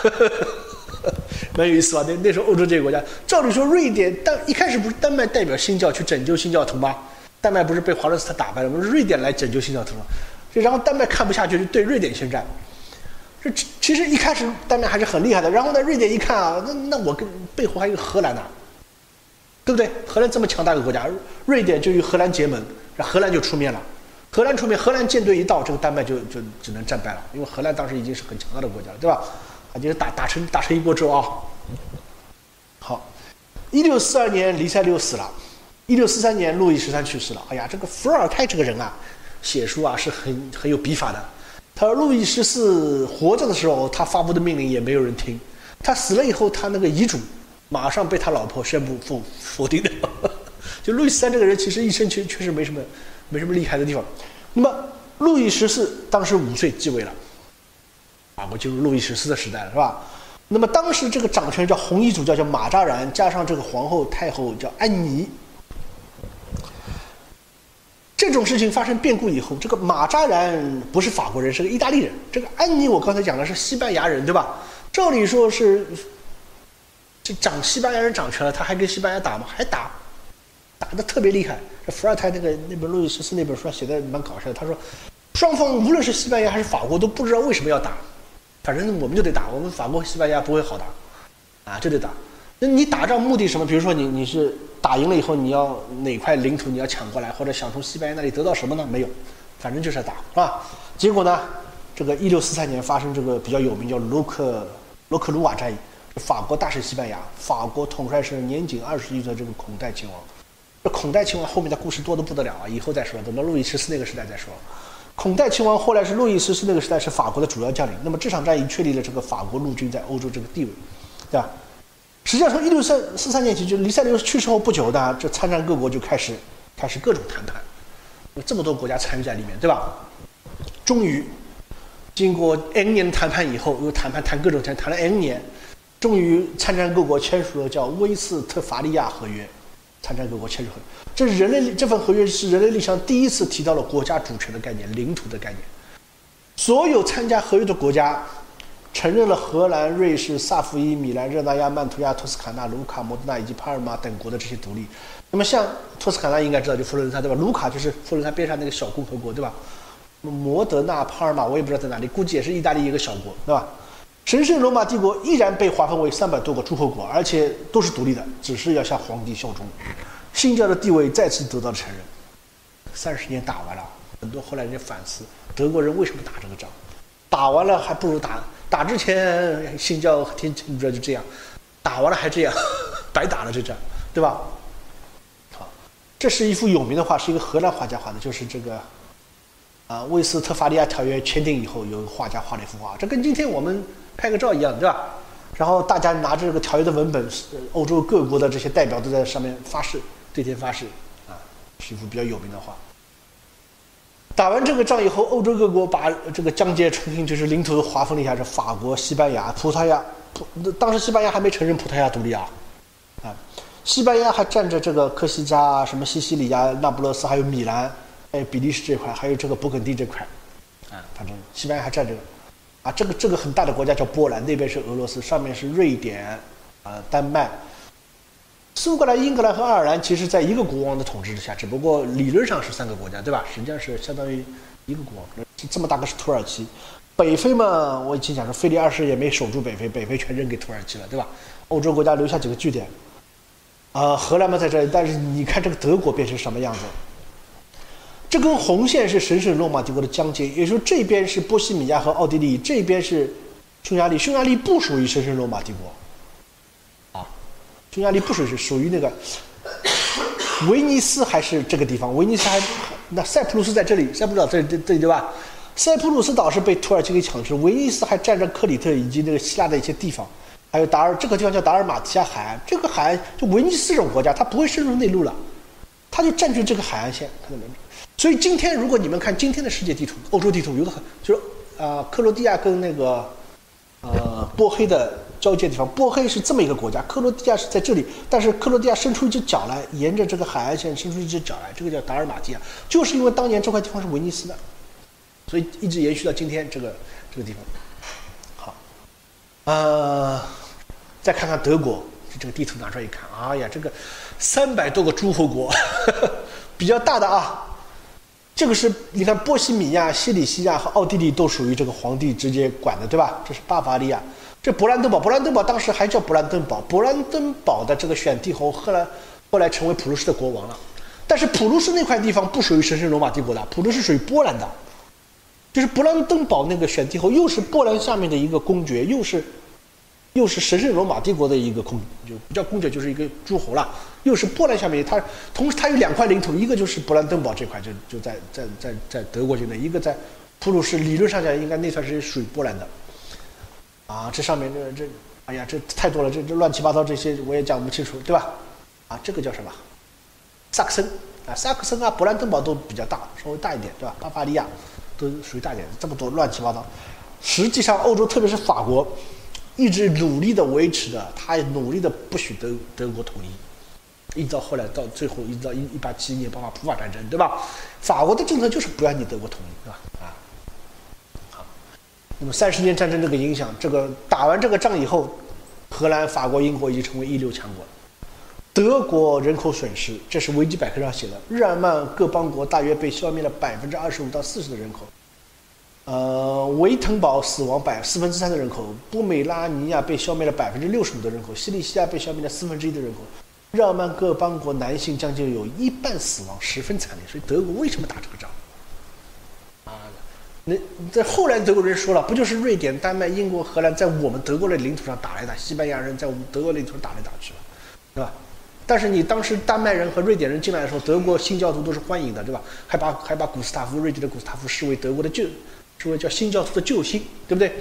蛮有意思吧？那时候欧洲这个国家，照理说瑞典一开始不是丹麦代表新教去拯救新教徒吗？丹麦不是被华伦斯坦打败了吗？瑞典来拯救新教徒了，然后丹麦看不下去，就对瑞典宣战。这其实一开始丹麦还是很厉害的，然后呢，瑞典一看啊，那我跟背后还有荷兰呢。对不对？荷兰这么强大的国家，瑞典就与荷兰结盟，荷兰就出面了。荷兰舰队一到，这个丹麦就只能战败了，因为荷兰当时已经是很强大的国家了，对吧？就是打成一锅粥啊。好，1642年黎塞留死了，1643年路易13去世了。哎呀，这个伏尔泰这个人啊，写书啊是很有笔法的。他说路易14活着的时候，他发布的命令也没有人听，他死了以后，他那个遗嘱马上被他老婆宣布否定的。就路易13这个人其实一生确实没什么厉害的地方。那么路易14当时5岁继位了，法国进入路易14的时代了，是吧？那么当时这个掌权叫红衣主教叫马扎然，加上这个皇后太后叫安妮。这种事情发生变故以后，这个马扎然不是法国人，是个意大利人。这个安妮我刚才讲的是西班牙人，对吧？照理说是西班牙人掌权了，他还跟西班牙打吗？还打得特别厉害。这伏尔泰那本路易14那本书写的蛮搞笑的，他说双方无论是西班牙还是法国都不知道为什么要打，反正我们就得打，我们法国和西班牙不会好打啊，就得打。那你打仗目的什么？比如说你是打赢了以后，你要哪块领土你要抢过来，或者想从西班牙那里得到什么呢？没有，反正就是要打，是吧？结果呢，这个1643年发生这个比较有名叫罗克鲁瓦战役。法国大胜西班牙，法国统帅是年仅21岁这个孔代亲王。这孔代亲王后面的故事多得不得了啊，以后再说，等到路易14那个时代再说。孔代亲王后来是路易14那个时代是法国的主要将领。那么这场战役确立了这个法国陆军在欧洲这个地位，对吧？实际上从1643年起，就黎塞留去世后不久的，这参战各国就开始各种谈判，有这么多国家参与在里面，对吧？终于经过 N 年谈判以后，又谈各种谈了 N 年，终于参战各国签署了叫威斯特伐利亚合约。参战各国签署合约，这份合约是人类历史上第一次提到了国家主权的概念、领土的概念。所有参加合约的国家承认了荷兰、瑞士、萨伏伊、米兰、热那亚、曼图亚、托斯卡纳、卢卡、摩德纳以及帕尔马等国的这些独立。那么像托斯卡纳应该知道就佛罗伦萨对吧？卢卡就是佛罗伦萨边上那个小共和国对吧？摩德纳、帕尔马我也不知道在哪里，估计也是意大利一个小国对吧？神圣罗马帝国依然被划分为300多个诸侯国，而且都是独立的，只是要向皇帝效忠。新教的地位再次得到了承认。30年打完了，很多后来人家反思，德国人为什么打这个仗？打完了还不如打之前新教天主教就这样，打完了还这样，白打了这仗，对吧？好，这是一幅有名的画，是一个荷兰画家画的，就是这个威斯特伐利亚条约签订以后，有画家画了一幅画，这跟今天我们拍个照一样，对吧？然后大家拿着这个条约的文本，欧洲各国的这些代表都在上面发誓，对天发誓，是一幅比较有名的画。打完这个仗以后，欧洲各国把这个疆界重新就是领土划分了一下，是法国、西班牙、葡萄牙。当时西班牙还没承认葡萄牙独立西班牙还占着这个科西嘉、什么西西里亚、那不勒斯，还有米兰，比利时这块，还有这个勃艮第这块，反正西班牙还占这个。这个很大的国家叫波兰，那边是俄罗斯，上面是瑞典，丹麦、苏格兰、英格兰和爱尔兰，其实在一个国王的统治之下，只不过理论上是3个国家，对吧？实际上是相当于一个国王。这么大个是土耳其，北非嘛，我以前讲说，腓力2世也没守住北非，北非全扔给土耳其了，对吧？欧洲国家留下几个据点，荷兰嘛在这里，但是你看这个德国变成什么样子？这根红线是神圣罗马帝国的疆界，也就是说这边是波西米亚和奥地利，这边是匈牙利。匈牙利不属于神圣罗马帝国，匈牙利不属于那个威尼斯，还是这个地方？威尼斯那塞浦路斯在这里，塞浦路斯这里对吧？塞浦路斯岛是被土耳其给抢去，威尼斯还占着克里特以及那个希腊的一些地方，还有这个地方叫达尔马提亚海岸。这个海岸就威尼斯这种国家，它不会深入内陆了，它就占据这个海岸线，看到没有？所以今天如果你们看今天的世界地图，欧洲地图有个就是克罗地亚跟那个波黑的交界地方，波黑是这么一个国家，克罗地亚是在这里，但是克罗地亚伸出一只脚来，沿着这个海岸线伸出一只脚来，这个叫达尔马提亚，就是因为当年这块地方是威尼斯的，所以一直延续到今天这个地方。好，再看看德国，这个地图拿出来一看，哎呀，这个300多个诸侯国，比较大的啊。这个是你看波西米亚、西里西亚和奥地利都属于这个皇帝直接管的，对吧？这是巴伐利亚，这勃兰登堡当时还叫勃兰登堡，勃兰登堡的这个选帝侯后来成为普鲁士的国王了。但是普鲁士那块地方不属于神圣罗马帝国的，普鲁士属于波兰的，就是勃兰登堡那个选帝侯又是波兰下面的一个公爵，又是神圣罗马帝国的一个就不叫公爵，就是一个诸侯了。又是波兰下面，同时它有2块领土，一个就是勃兰登堡这块，就在德国境内，一个在普鲁士，理论上讲应该那算是属于波兰的。这上面哎呀，这太多了，这乱七八糟这些我也讲不清楚，对吧？这个叫什么？萨克森萨克森勃兰登堡都比较大，稍微大一点，对吧？巴伐利亚都属于大一点，这么多乱七八糟。实际上，欧洲特别是法国，一直努力的维持的，他也努力的不许德国统一。一直到后来，到最后，一直到1871年爆发普法战争，对吧？法国的政策就是不让你德国统一，对吧？好，那么30年战争这个影响，这个打完这个仗以后，荷兰、法国、英国已经成为一流强国。德国人口损失，这是维基百科上写的，日耳曼各邦国大约被消灭了25%到40%的人口。维滕堡死亡3%的人口，波美拉尼亚被消灭了65%的人口，西里西亚被消灭了1/4的人口。日耳曼各邦国男性将近有1半死亡，十分惨烈。所以德国为什么打这个仗？那在后来德国人说了，不就是瑞典、丹麦、英国、荷兰在我们德国的领土上打来打，西班牙人在我们德国领土上打来打去了，对吧？但是你当时丹麦人和瑞典人进来的时候，德国新教徒都是欢迎的，对吧？还把古斯塔夫，瑞典的古斯塔夫视为德国的视为叫新教徒的救星，对不对？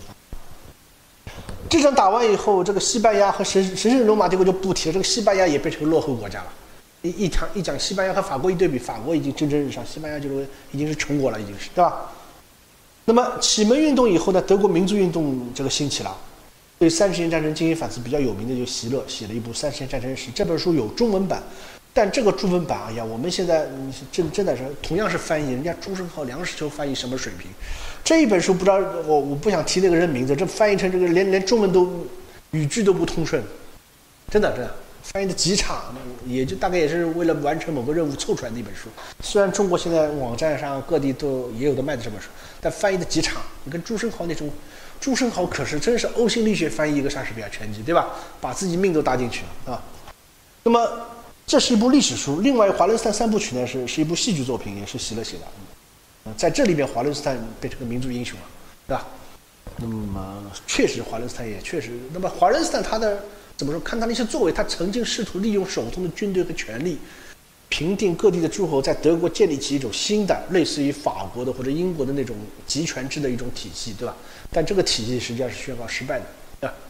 这场打完以后，这个西班牙和神圣罗马帝国就不提了，这个西班牙也变成落后国家了。一讲西班牙和法国一对比，法国已经蒸蒸日上，西班牙就是已经是穷国了，已经是，对吧？ 那么启蒙运动以后呢，德国民族运动这个兴起了，对30年战争进行反思比较有名的就席勒写了一部《30年战争史》，这本书有中文版，但这个中文版，哎呀，我们现在真的是同样是翻译，人家朱生豪、梁实秋翻译什么水平？这一本书不知道我不想提那个人名字，这翻译成这个连中文都语句都不通顺，真的翻译的极差，也就大概也是为了完成某个任务凑出来的一本书。虽然中国现在网站上各地都也有的卖的这本书，但翻译的极差。你跟朱生豪那种，朱生豪可是真是呕心沥血翻译一个莎士比亚全集，对吧？把自己命都搭进去了啊。那么这是一部历史书，另外华伦斯坦三部曲呢是一部戏剧作品，也是席勒写的。在这里边，华伦斯坦变成个民族英雄了，对吧？那么确实，华伦斯坦也确实，那么华伦斯坦他的怎么说？看他的一些作为，他曾经试图利用手中的军队和权力，平定各地的诸侯，在德国建立起一种新的类似于法国的或者英国的那种集权制的一种体系，对吧？但这个体系实际上是宣告失败的，对吧？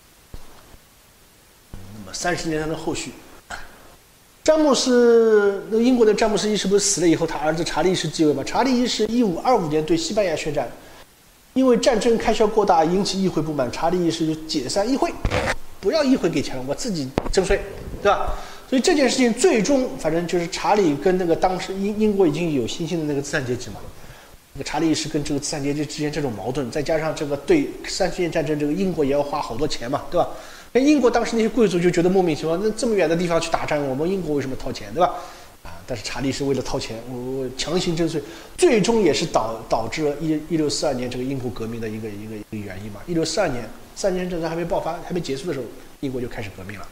那么30年的后续。詹姆斯，那英国的詹姆斯一世不是死了以后，他儿子查理一世继位吗？查理一世1525年对西班牙宣战，因为战争开销过大，引起议会不满，查理一世就解散议会，不要议会给钱了，我自己征税，对吧？所以这件事情最终，反正就是查理跟那个当时英国已经有新兴的那个资产阶级嘛，那个查理一世跟这个资产阶级之间这种矛盾，再加上这个对30年战争，这个英国也要花好多钱嘛，对吧？那英国当时那些贵族就觉得莫名其妙，那这么远的地方去打仗，我们英国为什么掏钱，对吧？但是查理是为了掏钱，我强行征税，最终也是导致了1642年这个英国革命的一个原因嘛。1642年3年战争还没爆发、还没结束的时候，英国就开始革命了。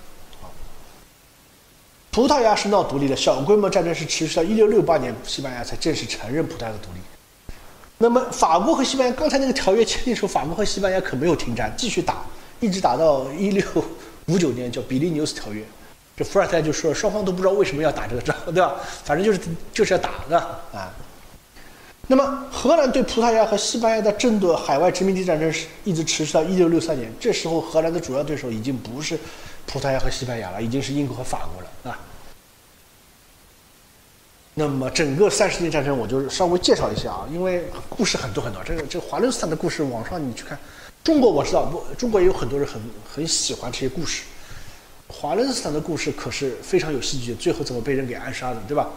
葡萄牙是闹独立的，小规模战争是持续到1668年，西班牙才正式承认葡萄牙的独立。那么法国和西班牙刚才那个条约签订时候，法国和西班牙可没有停战，继续打。一直打到1659年，叫比利牛斯条约。这伏尔泰就说，双方都不知道为什么要打这个仗，对吧？反正就是要打，对吧？啊。那么荷兰对葡萄牙和西班牙的争夺海外殖民地战争是一直持续到1663年。这时候荷兰的主要对手已经不是葡萄牙和西班牙了，已经是英国和法国了，啊。那么整个30年战争我就稍微介绍一下啊，因为故事很多，这华伦斯坦的故事，网上你去看。中国我知道，中国也有很多人很喜欢这些故事。华伦斯坦的故事可是非常有戏剧，最后怎么被人给暗杀的，对吧？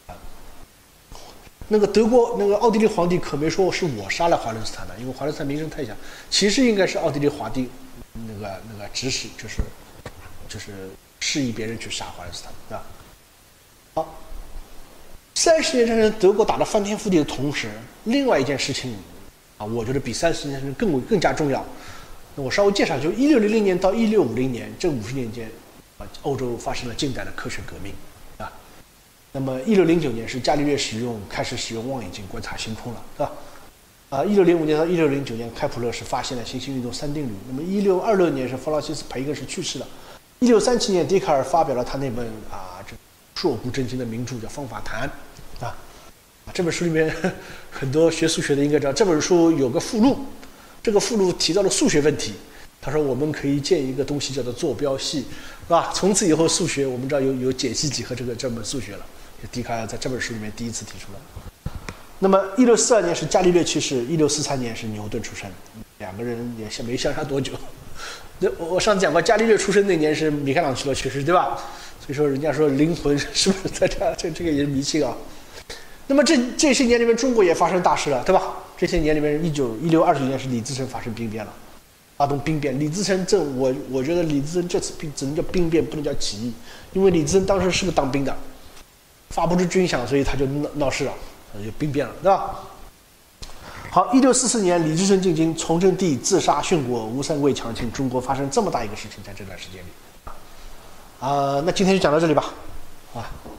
那个德国那个奥地利皇帝可没说是我杀了华伦斯坦的，因为华伦斯坦名声太响，其实应该是奥地利皇帝那个指使，就是示意别人去杀华伦斯坦，对吧？好，30年战争德国打得翻天覆地的同时，另外一件事情。我觉得比30年战争更加重要。那我稍微介绍，就1600年到1650年这50年间，欧洲发生了近代的科学革命，啊。那么1609年是伽利略开始使用望远镜观察星空了，是吧？1605年到1609年，开普勒是发现了行星运动3定律。那么1626年是弗朗西斯培根是去世了。1637年，笛卡尔发表了他那本这硕古震今的名著叫《方法谈》，啊。这本书里面很多学数学的应该知道，这本书有个附录，这个附录提到了数学问题。他说我们可以建一个东西叫做坐标系，是吧？从此以后数学我们知道有解析几何这门数学了。笛卡尔在这本书里面第一次提出来。那么1642年是伽利略去世，1643年是牛顿出生，两个人也没相差多久。我上次讲过，伽利略出生那年是米开朗基罗去世，对吧？所以说人家说灵魂是不是在这个也是迷信啊。那么这些年里面，中国也发生大事了，对吧？这些年里面，1629年是李自成发生兵变了，发动兵变。李自成我觉得李自成这次只能叫兵变，不能叫起义，因为李自成当时是个当兵的，发不出军饷，所以他就闹事了，就兵变了，对吧？好，1644年，李自成进京，崇祯帝自杀殉国，吴三桂强亲，中国发生这么大一个事情，在这段时间里，那今天就讲到这里吧，好吧。